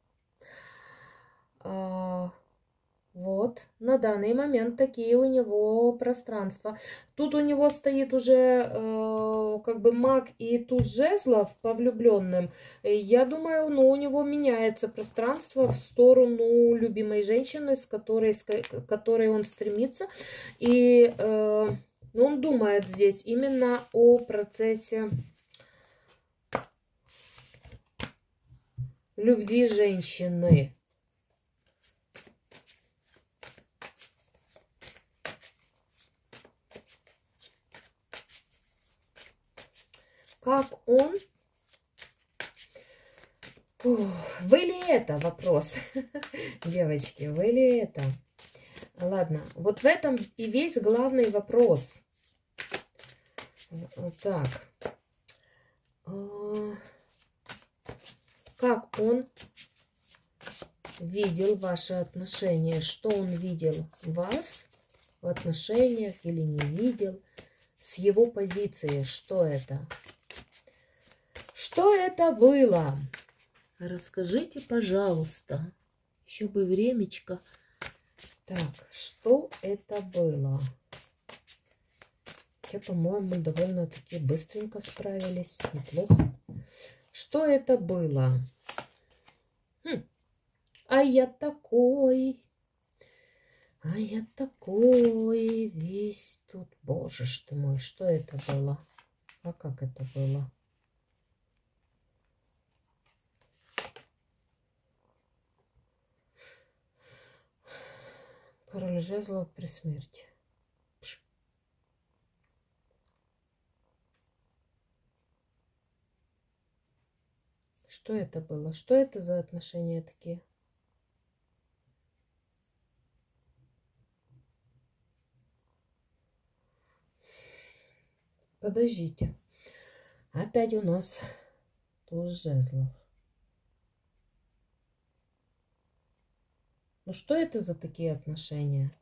Вот, на данный момент такие у него пространства. Тут у него стоит уже э, как бы маг и туз жезлов по влюбленным. Я думаю, ну, у него меняется пространство в сторону любимой женщины, с которой, с которой он стремится. И э, он думает здесь именно о процессе любви женщины. Как он... Фух, вы ли это? Вопрос. Девочки, вы ли это? Ладно, вот в этом и весь главный вопрос. Так. Как он видел ваши отношения? Что он видел вас в отношениях или не видел? С его позиции, что это? Что это было? Расскажите, пожалуйста. Еще бы времечко. Так, что это было? Те, по-моему, довольно-таки быстренько справились. Неплохо. Что это было? Хм. А я такой. А я такой весь тут. Боже ж ты мой, что это было? А как это было? Король жезлов при смерти. Что это было? Что это за отношения такие? Подождите. Опять у нас туз жезлов. Ну что это за такие отношения?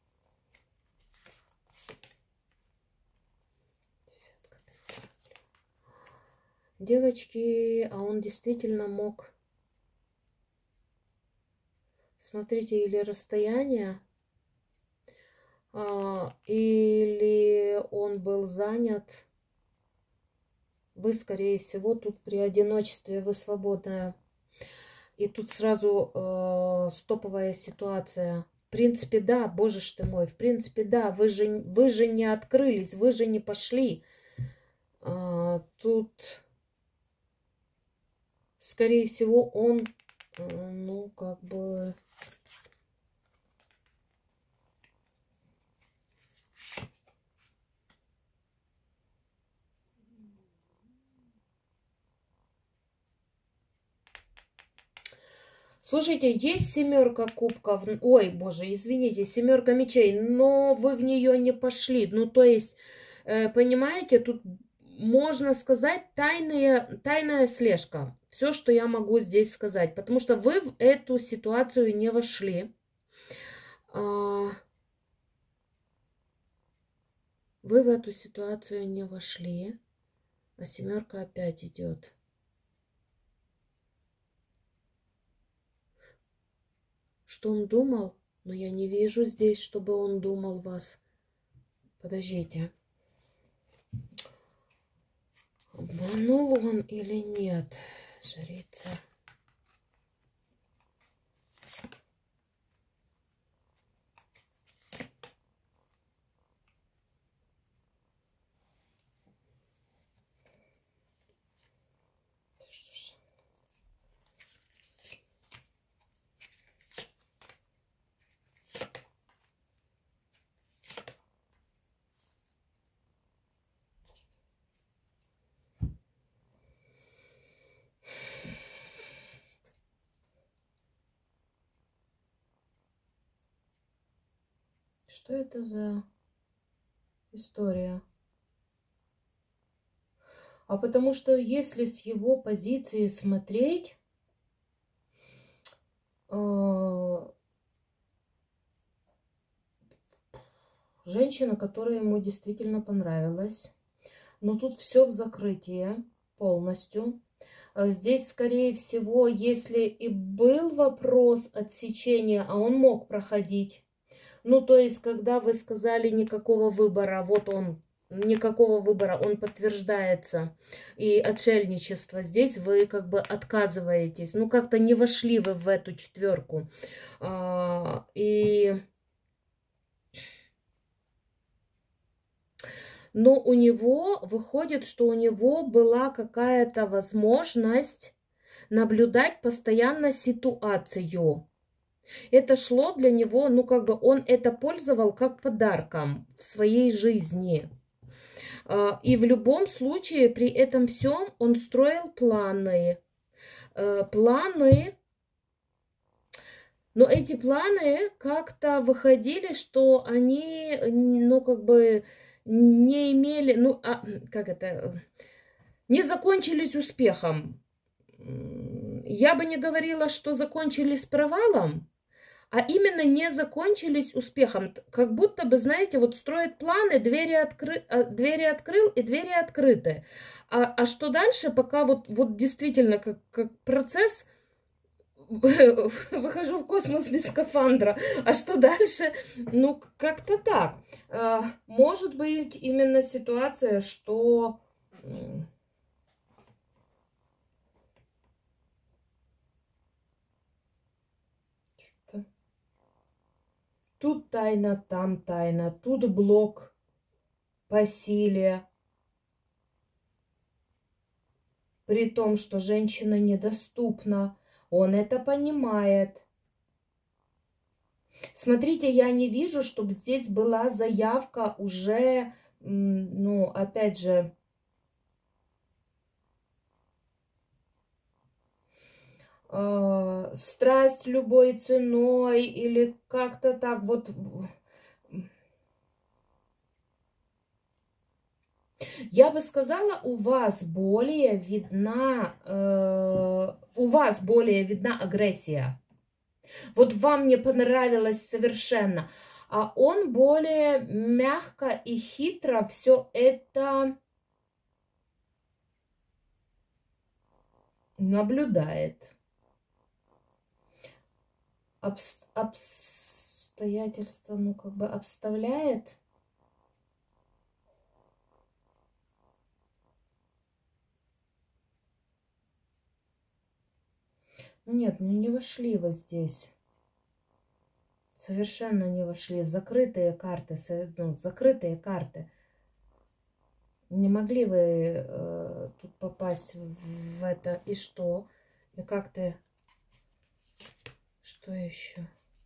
Девочки, а он действительно мог... Смотрите, или расстояние, а, или он был занят. Вы, скорее всего, тут при одиночестве, вы свободная. И тут сразу э, стоповая ситуация. В принципе, да, боже ж ты мой, в принципе, да, вы же, вы же не открылись, вы же не пошли. А, тут, скорее всего, он, э, ну, как бы... Слушайте, есть семерка кубков, ой, боже, извините, семерка мечей, но вы в нее не пошли. Ну, то есть, э, понимаете, тут можно сказать тайная, тайная слежка. Все, что я могу здесь сказать, потому что вы в эту ситуацию не вошли. А, вы в эту ситуацию не вошли, а семерка опять идет. Что он думал? Но я не вижу здесь, чтобы он думал вас. Подождите. Обманул он или нет, жрица? Что это за история? А потому что если с его позиции смотреть, э, женщина, которая ему действительно понравилась, но тут все в закрытии полностью. Здесь, скорее всего, если и был вопрос отсечения, а он мог проходить, ну, то есть, когда вы сказали никакого выбора, вот он, никакого выбора, он подтверждается, и отшельничество, здесь вы как бы отказываетесь, ну, как-то не вошли вы в эту четверку. И... Но у него выходит, что у него была какая-то возможность наблюдать постоянно ситуацию. Это шло для него, ну как бы он это пользовал как подарком в своей жизни. И в любом случае при этом всем он строил планы. Планы, но эти планы как-то выходили, что они, ну как бы не имели, ну а, как это, не закончились успехом. Я бы не говорила, что закончились провалом, а именно не закончились успехом. Как будто бы, знаете, вот строят планы, двери, откры... двери открыл и двери открыты. А, а что дальше, пока вот, вот действительно как, как процесс, выхожу в космос без скафандра, а что дальше? Ну, как-то так. Может быть именно ситуация, что... Тут тайна, там тайна, тут блок по силе. При том, что женщина недоступна, он это понимает. Смотрите, я не вижу, чтобы здесь была заявка уже, ну, опять же, э, страсть любой ценой или как-то так вот. Я бы сказала, у вас более видна, э, у вас более видна агрессия. Вот вам не понравилось совершенно, а он более мягко и хитро все это наблюдает. Обс обстоятельства, ну как бы обставляет. Нет, ну не вошли вы здесь. Совершенно не вошли. Закрытые карты, ну, закрытые карты. Не могли вы э, тут попасть в, в это. И что? И как ты... Что еще?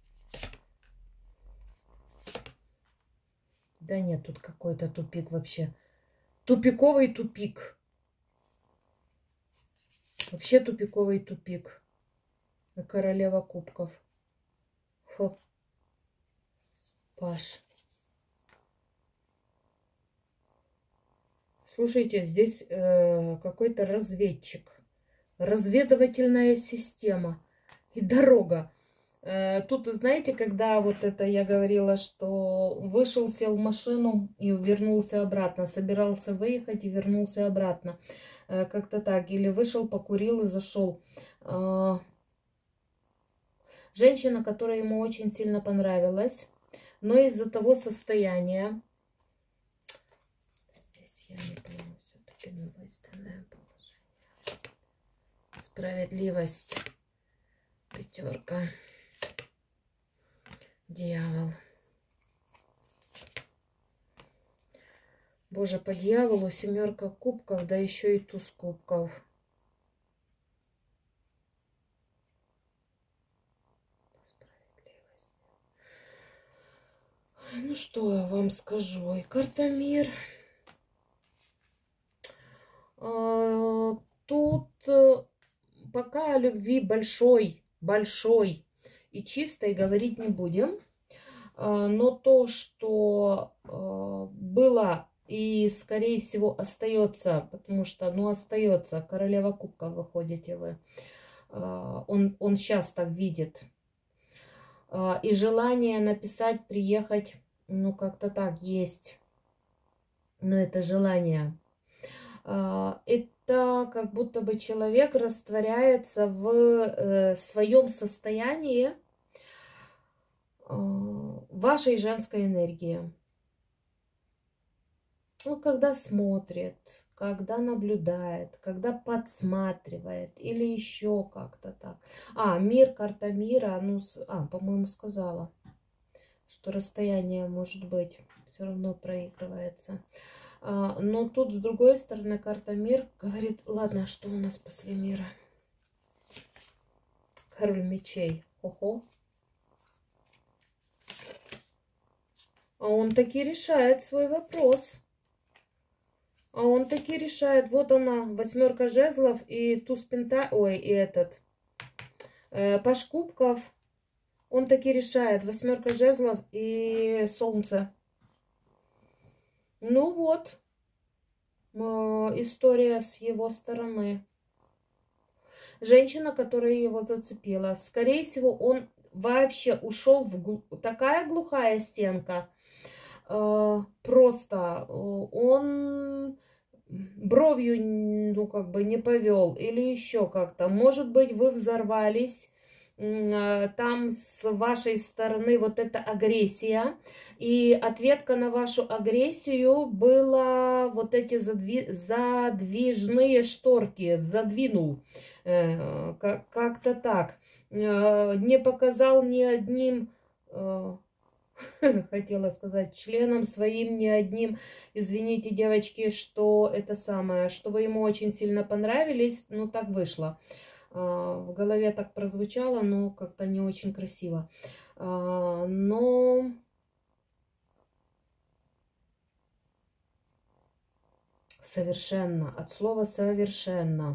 Да нет, тут какой-то тупик вообще. Тупиковый тупик. Вообще тупиковый тупик. Королева кубков. Фу. Паш. Слушайте, здесь э, какой-то разведчик. Разведывательная система. И дорога. Э, тут, знаете, когда вот это я говорила, что вышел, сел в машину и вернулся обратно. Собирался выехать и вернулся обратно. Э, как-то так. Или вышел, покурил и зашел. Э, женщина, которая ему очень сильно понравилась. Но из-за того состояния, здесь я не пойму, все-таки двойственное положение. Справедливость. Пятерка. Дьявол. Боже, по дьяволу семерка кубков, да еще и туз кубков. Ну что я вам скажу? И карта мир. А, тут пока о любви большой, большой и чистой говорить не будем. А, но то, что а, было и, скорее всего, остается, потому что, ну, остается, королева кубков выходите вы. Он, он сейчас так видит. И желание написать, приехать, ну, как-то так есть. Но это желание. Это как будто бы человек растворяется в своем состоянии вашей женской энергии. Ну, когда смотрит, когда наблюдает, когда подсматривает или еще как-то так. А, мир, карта мира, ну, а, по-моему, сказала, что расстояние может быть, все равно проигрывается. А, но тут, с другой стороны, карта мир говорит, ладно, что у нас после мира? Король мечей. Ого. А он таки решает свой вопрос. А он таки решает. Вот она, восьмерка жезлов и туз пента... Ой, и этот. Э, паш кубков. Он таки решает. Восьмерка жезлов и солнце. Ну вот. Э, история с его стороны. Женщина, которая его зацепила. Скорее всего, он вообще ушел в гл... такая глухая стенка. Просто он бровью, ну, как бы не повел или еще как-то. Может быть, вы взорвались, там с вашей стороны вот эта агрессия, и ответка на вашу агрессию была вот эти задви... задвижные шторки, задвинул, как-то так. Не показал ни одним... Хотела сказать, членом своим ни одним. Извините, девочки, что это самое, что вы ему очень сильно понравились. Ну, так вышло. В голове так прозвучало, но как-то не очень красиво. Но... Совершенно. От слова совершенно.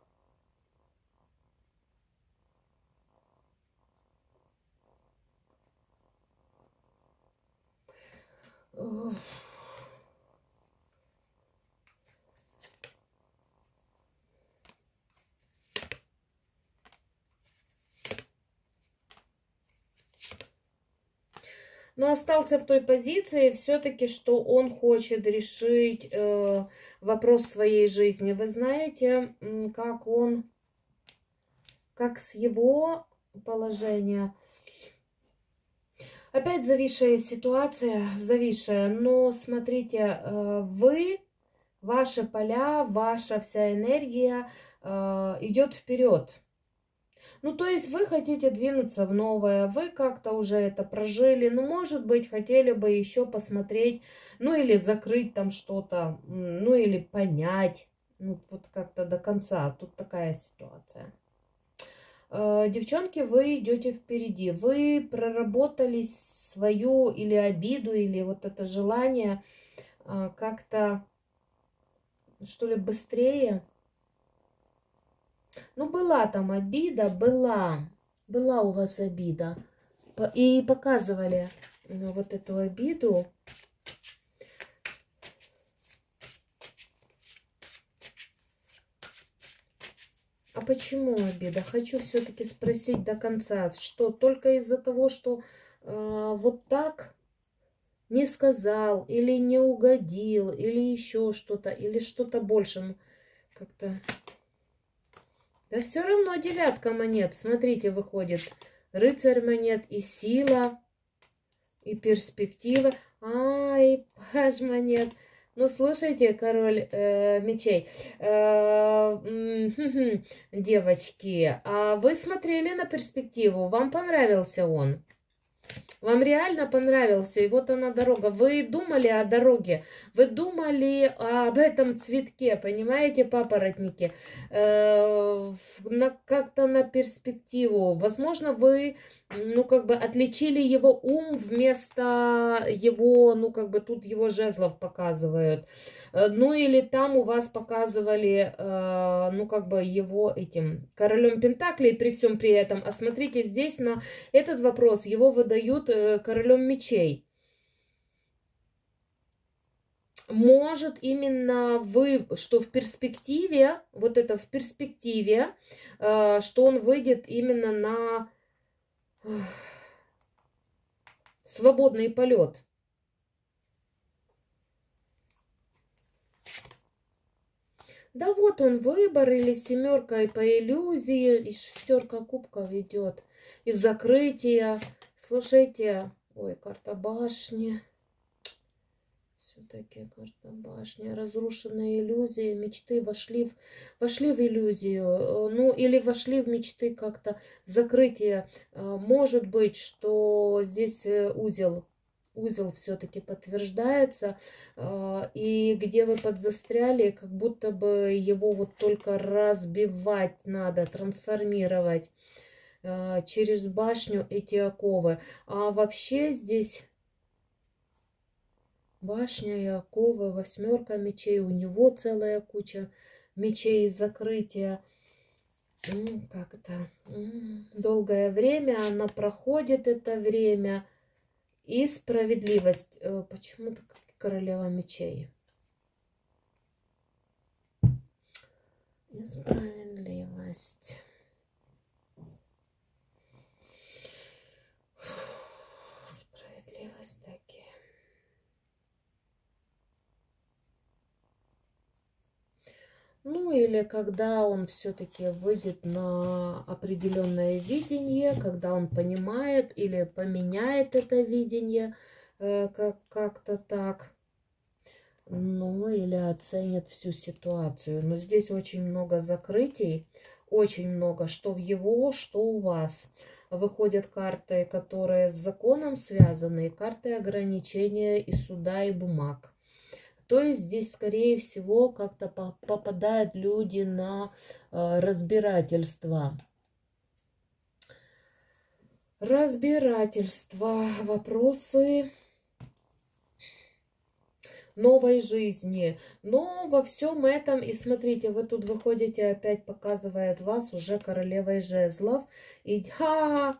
Но остался в той позиции все-таки, что он хочет решить э, вопрос своей жизни. Вы знаете, как он, как с его положения... Опять зависшая ситуация, зависшая, но смотрите, вы, ваши поля, ваша вся энергия идет вперед. Ну, то есть вы хотите двинуться в новое, вы как-то уже это прожили, ну, может быть, хотели бы еще посмотреть, ну, или закрыть там что-то, ну, или понять, ну, вот как-то до конца. Тут такая ситуация. Девчонки, вы идете впереди. Вы проработали свою или обиду, или вот это желание как-то, что ли, быстрее. Ну, была там обида, была. Была у вас обида. И показывали вот эту обиду. А почему обида? Хочу все-таки спросить до конца. Что, только из-за того, что э, вот так не сказал, или не угодил, или еще что-то, или что-то больше? Ну, как-то... Да все равно девятка монет. Смотрите, выходит рыцарь монет и сила, и перспектива. Ай, паж монет. Ну, слушайте, король э, мечей, э, э, девочки, а вы смотрели на перспективу? Вам понравился он? Вам реально понравился? И вот она дорога. Вы думали о дороге? Вы думали об этом цветке, понимаете, папоротники? Э, как-то на перспективу. Возможно, вы, ну, как бы отличили его ум вместо его, ну, как бы тут его жезлов показывают. Ну, или там у вас показывали, э, ну, как бы его этим королем пентаклей при всем при этом. А смотрите, здесь на этот вопрос его выдают э, королем мечей. может именно вы, что в перспективе, вот это в перспективе, э, что он выйдет именно на э, свободный полет. Да вот он, выбор или семерка и по иллюзии, и шестерка кубков идет, и закрытия. Слушайте, ой, карта башни. Все-таки карта башни, разрушенные иллюзии, мечты вошли в, вошли в иллюзию, ну или вошли в мечты как-то, закрытие. Может быть, что здесь узел, узел все-таки подтверждается, и где вы подзастряли, как будто бы его вот только разбивать надо, трансформировать через башню эти оковы. А вообще здесь... Башня и оковы, восьмерка мечей, у него целая куча мечей и закрытия. Как это? Долгое время, она проходит это время. И справедливость. Почему-то королева мечей. И справедливость. Справедливость таки. Ну или когда он все-таки выйдет на определенное видение, когда он понимает или поменяет это видение э, как- как-то так. Ну или оценит всю ситуацию. Но здесь очень много закрытий, очень много, что в его, что у вас. Выходят карты, которые с законом связаны, и карты ограничения и суда, и бумаг. То есть здесь, скорее всего, как-то попадают люди на э, разбирательство. Разбирательство, вопросы новой жизни. Но во всем этом, и смотрите, вы тут выходите, опять показывает вас уже королевой жезлов. И ха!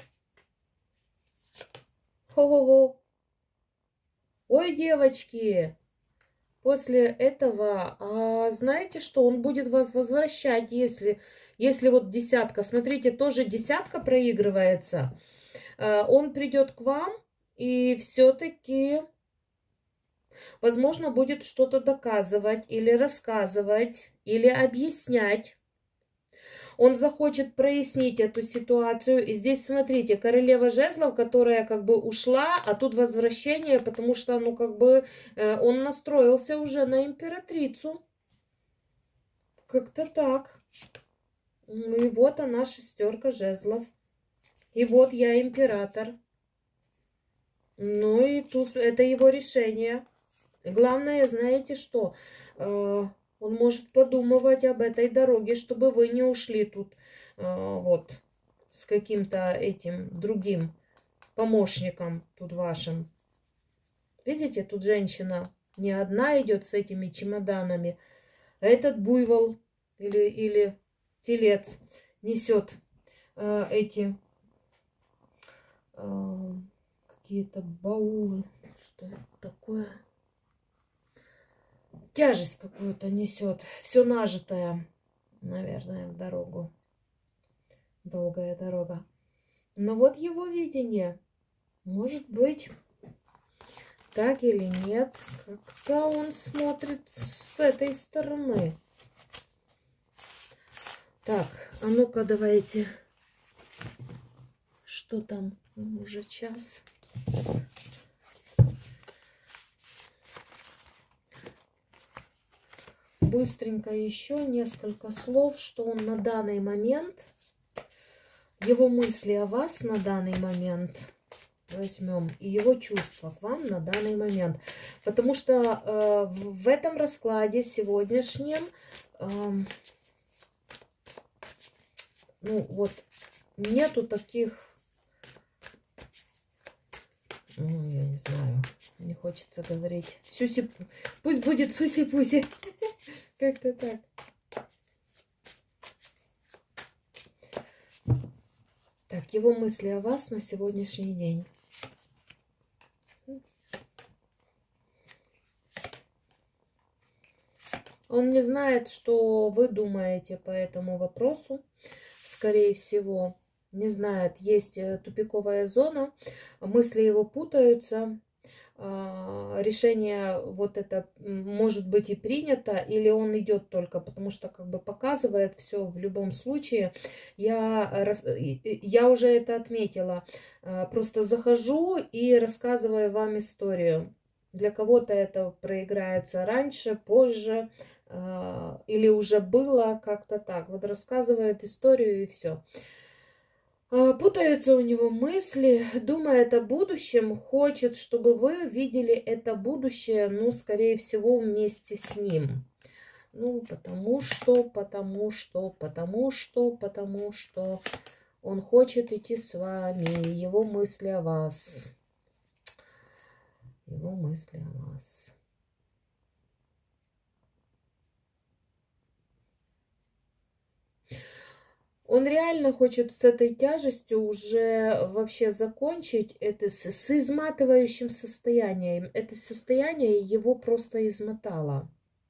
Хо-хо-хо! Ой, девочки! После этого, а, знаете что, он будет вас возвращать, если, если вот десятка, смотрите, тоже десятка проигрывается, а, он придет к вам и все-таки, возможно, будет что-то доказывать или рассказывать, или объяснять. Он захочет прояснить эту ситуацию. И здесь, смотрите, королева жезлов, которая как бы ушла, а тут возвращение, потому что, ну, как бы э, он настроился уже на императрицу. Как-то так. Ну и вот она, шестерка жезлов. И вот я император. Ну и туз, это его решение. Главное, знаете что? Э, Он может подумывать об этой дороге, чтобы вы не ушли тут э, вот с каким-то этим другим помощником тут вашим. Видите, тут женщина не одна идет с этими чемоданами, а этот буйвол или, или телец несет э, эти э, какие-то баулы. Что это такое? Тяжесть какую-то несет. Все нажитое, наверное, в дорогу. Долгая дорога. Но вот его видение. Может быть, так или нет. Как-то он смотрит с этой стороны. Так, а ну-ка давайте. Что там? Уже час. Быстренько еще несколько слов, что он на данный момент, его мысли о вас на данный момент возьмем, и его чувства к вам на данный момент. Потому что э, в этом раскладе сегодняшнем, э, ну вот, нету таких, ну, я не знаю, не хочется говорить. Сюси, пусть будет суси-пуси. Как-то так. Так, его мысли о вас на сегодняшний день. Он не знает, что вы думаете по этому вопросу, скорее всего. Не знает, есть тупиковая зона, мысли его путаются. Решение вот это может быть и принято, или он идет только, потому что как бы показывает все в любом случае. Я, я уже это отметила. Просто захожу и рассказываю вам историю. Для кого-то это проиграется раньше, позже, или уже было как-то так. Вот рассказывает историю и все. Путаются у него мысли, думает о будущем, хочет, чтобы вы видели это будущее, ну, скорее всего, вместе с ним. Ну, потому что, потому что, потому что, потому что он хочет идти с вами, его мысли о вас. Его мысли о вас. Он реально хочет с этой тяжестью уже вообще закончить это с, с изматывающим состоянием. Это состояние его просто измотало.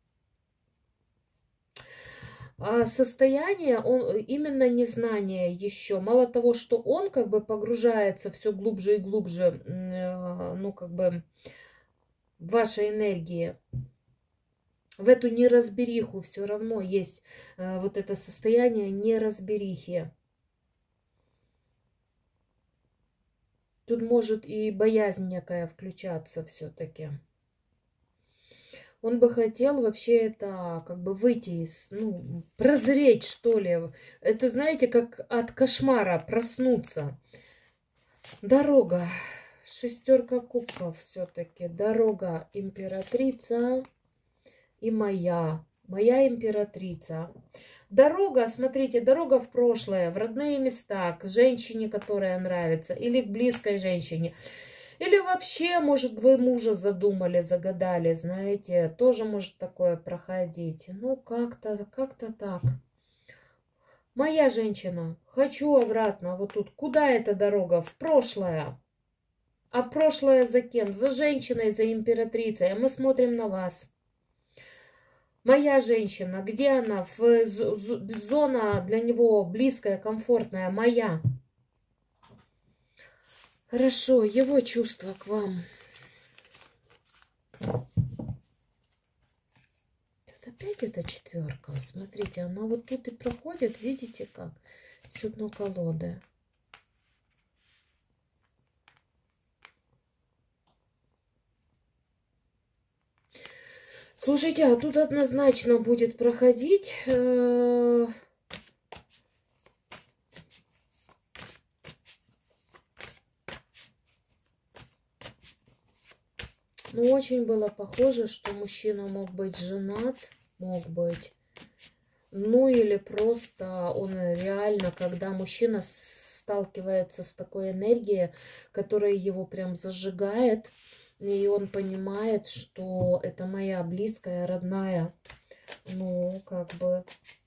А состояние, он, именно незнание еще. Мало того, что он как бы погружается все глубже и глубже, ну как бы в вашей энергии, в эту неразбериху все равно есть э, вот это состояние неразберихи. Тут может и боязнь некая включаться все-таки. Он бы хотел вообще это как бы выйти из, ну, прозреть, что ли. Это, знаете, как от кошмара проснуться. Дорога. Шестерка кубков все-таки. Дорога, императрица. И моя, моя императрица. Дорога, смотрите, дорога в прошлое, в родные места, к женщине, которая нравится, или к близкой женщине. Или вообще, может, вы мужа задумали, загадали, знаете, тоже может такое проходить. Ну, как-то, как-то так. Моя женщина, хочу обратно, вот тут. Куда эта дорога? В прошлое. А прошлое за кем? За женщиной, за императрицей. А мы смотрим на вас. Моя женщина, где она? В зона для него близкая, комфортная, моя. Хорошо, его чувства к вам. Вот опять эта четверка. Смотрите, она вот тут и проходит, видите как? Всю дно колоды. Слушайте, а тут однозначно будет проходить... Э Ну, очень было похоже, что мужчина мог быть женат, мог быть. Ну, или просто он реально, когда мужчина сталкивается с такой энергией, которая его прям зажигает, и он понимает, что это моя близкая, родная, ну, как бы...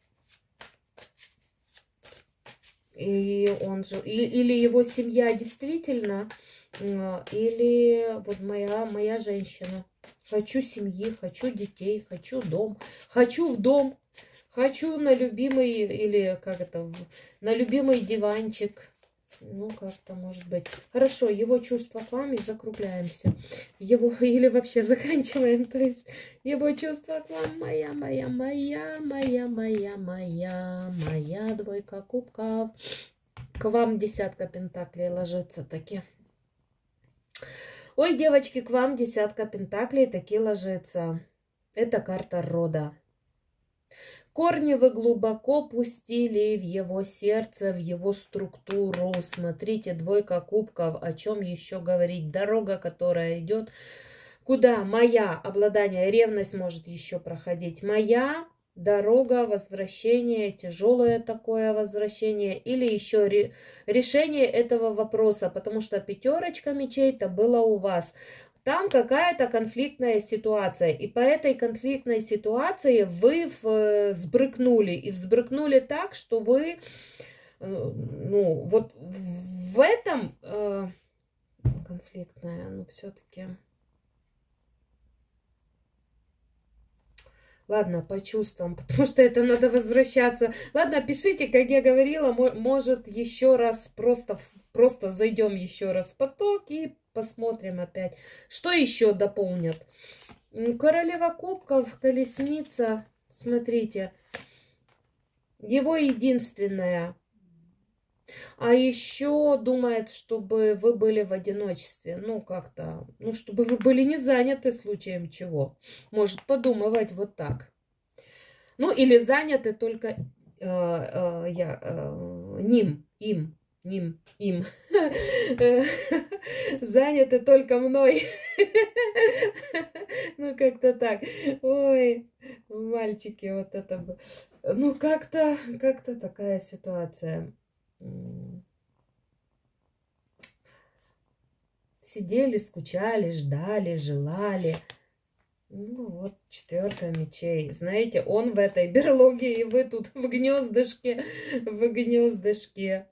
И он же... Или его семья действительно... Или вот моя, моя женщина. Хочу семьи, хочу детей, хочу дом. Хочу в дом. Хочу на любимый, или как это, на любимый диванчик. Ну, как-то может быть. Хорошо, его чувства к вам, и закругляемся. Его, или вообще заканчиваем. То есть, его чувства к вам. Моя, моя, моя, моя, моя, моя, моя двойка кубков. К вам десятка пентаклей ложится таки. Ой, девочки, к вам десятка пентаклей таки ложится. Это карта рода. Корни вы глубоко пустили в его сердце, в его структуру. Смотрите, двойка кубков. О чем еще говорить? Дорога, которая идет. Куда? Моя. Обладание. Ревность может еще проходить. Моя. Дорога, возвращение, тяжелое такое возвращение, или еще ре, решение этого вопроса, потому что пятерочка мечей-то было у вас. Там какая-то конфликтная ситуация, и по этой конфликтной ситуации вы в, сбрыкнули, и взбрыкнули так, что вы, ну, вот в этом э, конфликтная, ну, все-таки... Ладно, по чувствам, потому что это надо возвращаться. Ладно, пишите, как я говорила, может еще раз просто, просто зайдем еще раз в поток и посмотрим опять, что еще дополнят. Королева кубков, колесница, смотрите, его единственная. А еще думает, чтобы вы были в одиночестве. Ну, как-то, ну, чтобы вы были не заняты случаем чего. Может подумывать вот так. Ну, или заняты только э, э, я, э, ним, им, ним, им. Заняты только мной. Ну, как-то так. Ой, мальчики, вот это бы. Ну, как-то, как-то такая ситуация. Сидели, скучали, ждали, желали. Ну вот, четверка мечей. Знаете, он в этой берлоге, и вы тут в гнездышке, в гнездышке.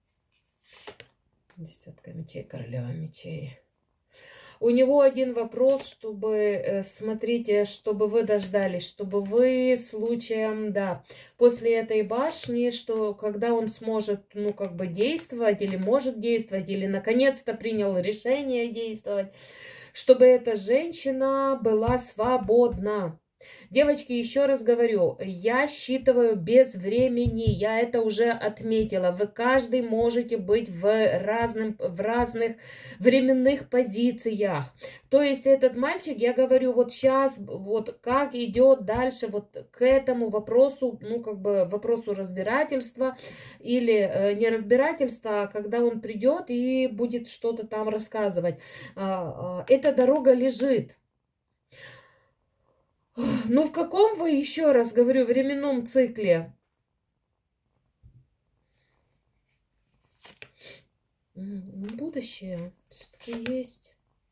Десятка мечей, королева мечей. У него один вопрос, чтобы, смотрите, чтобы вы дождались, чтобы вы случаем, да, после этой башни, что когда он сможет, ну, как бы действовать, или может действовать, или наконец-то принял решение действовать, чтобы эта женщина была свободна. Девочки, еще раз говорю, я считываю без времени, я это уже отметила. Вы каждый можете быть в, разным, в разных временных позициях. То есть этот мальчик, я говорю, вот сейчас, вот как идет дальше вот к этому вопросу, ну как бы вопросу разбирательства или э, не разбирательства, а когда он придет и будет что-то там рассказывать. Э, э, эта дорога лежит. Ну, в каком вы, еще раз говорю, временном цикле? Будущее все-таки есть.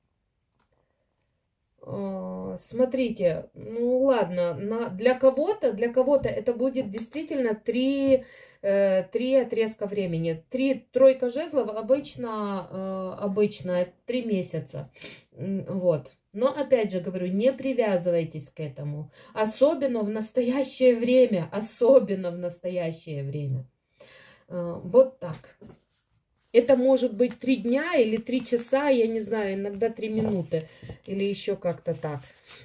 Смотрите, ну ладно, на, для кого-то, для кого-то это будет действительно три, э, три отрезка времени. Три, тройка жезлов обычно, э, обычно три месяца. Вот. Но, опять же говорю, не привязывайтесь к этому. Особенно в настоящее время. Особенно в настоящее время. Вот так. Это может быть три дня или три часа, я не знаю, иногда три минуты. Или еще как-то так.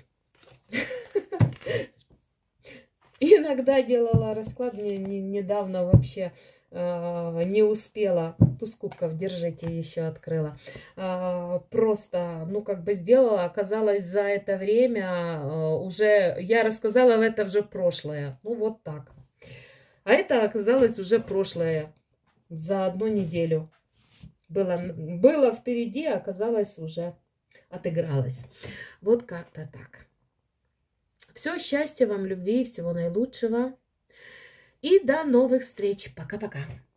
Иногда делала расклад, мне недавно вообще не успела. Туз кубков, держите, еще открыла. Просто, ну, как бы сделала, оказалось, за это время уже, я рассказала в это уже прошлое. Ну, вот так. А это оказалось уже прошлое за одну неделю. Было, было впереди, оказалось, уже отыгралось. Вот как-то так. Все, счастья вам, любви, всего наилучшего. И до новых встреч. Пока-пока.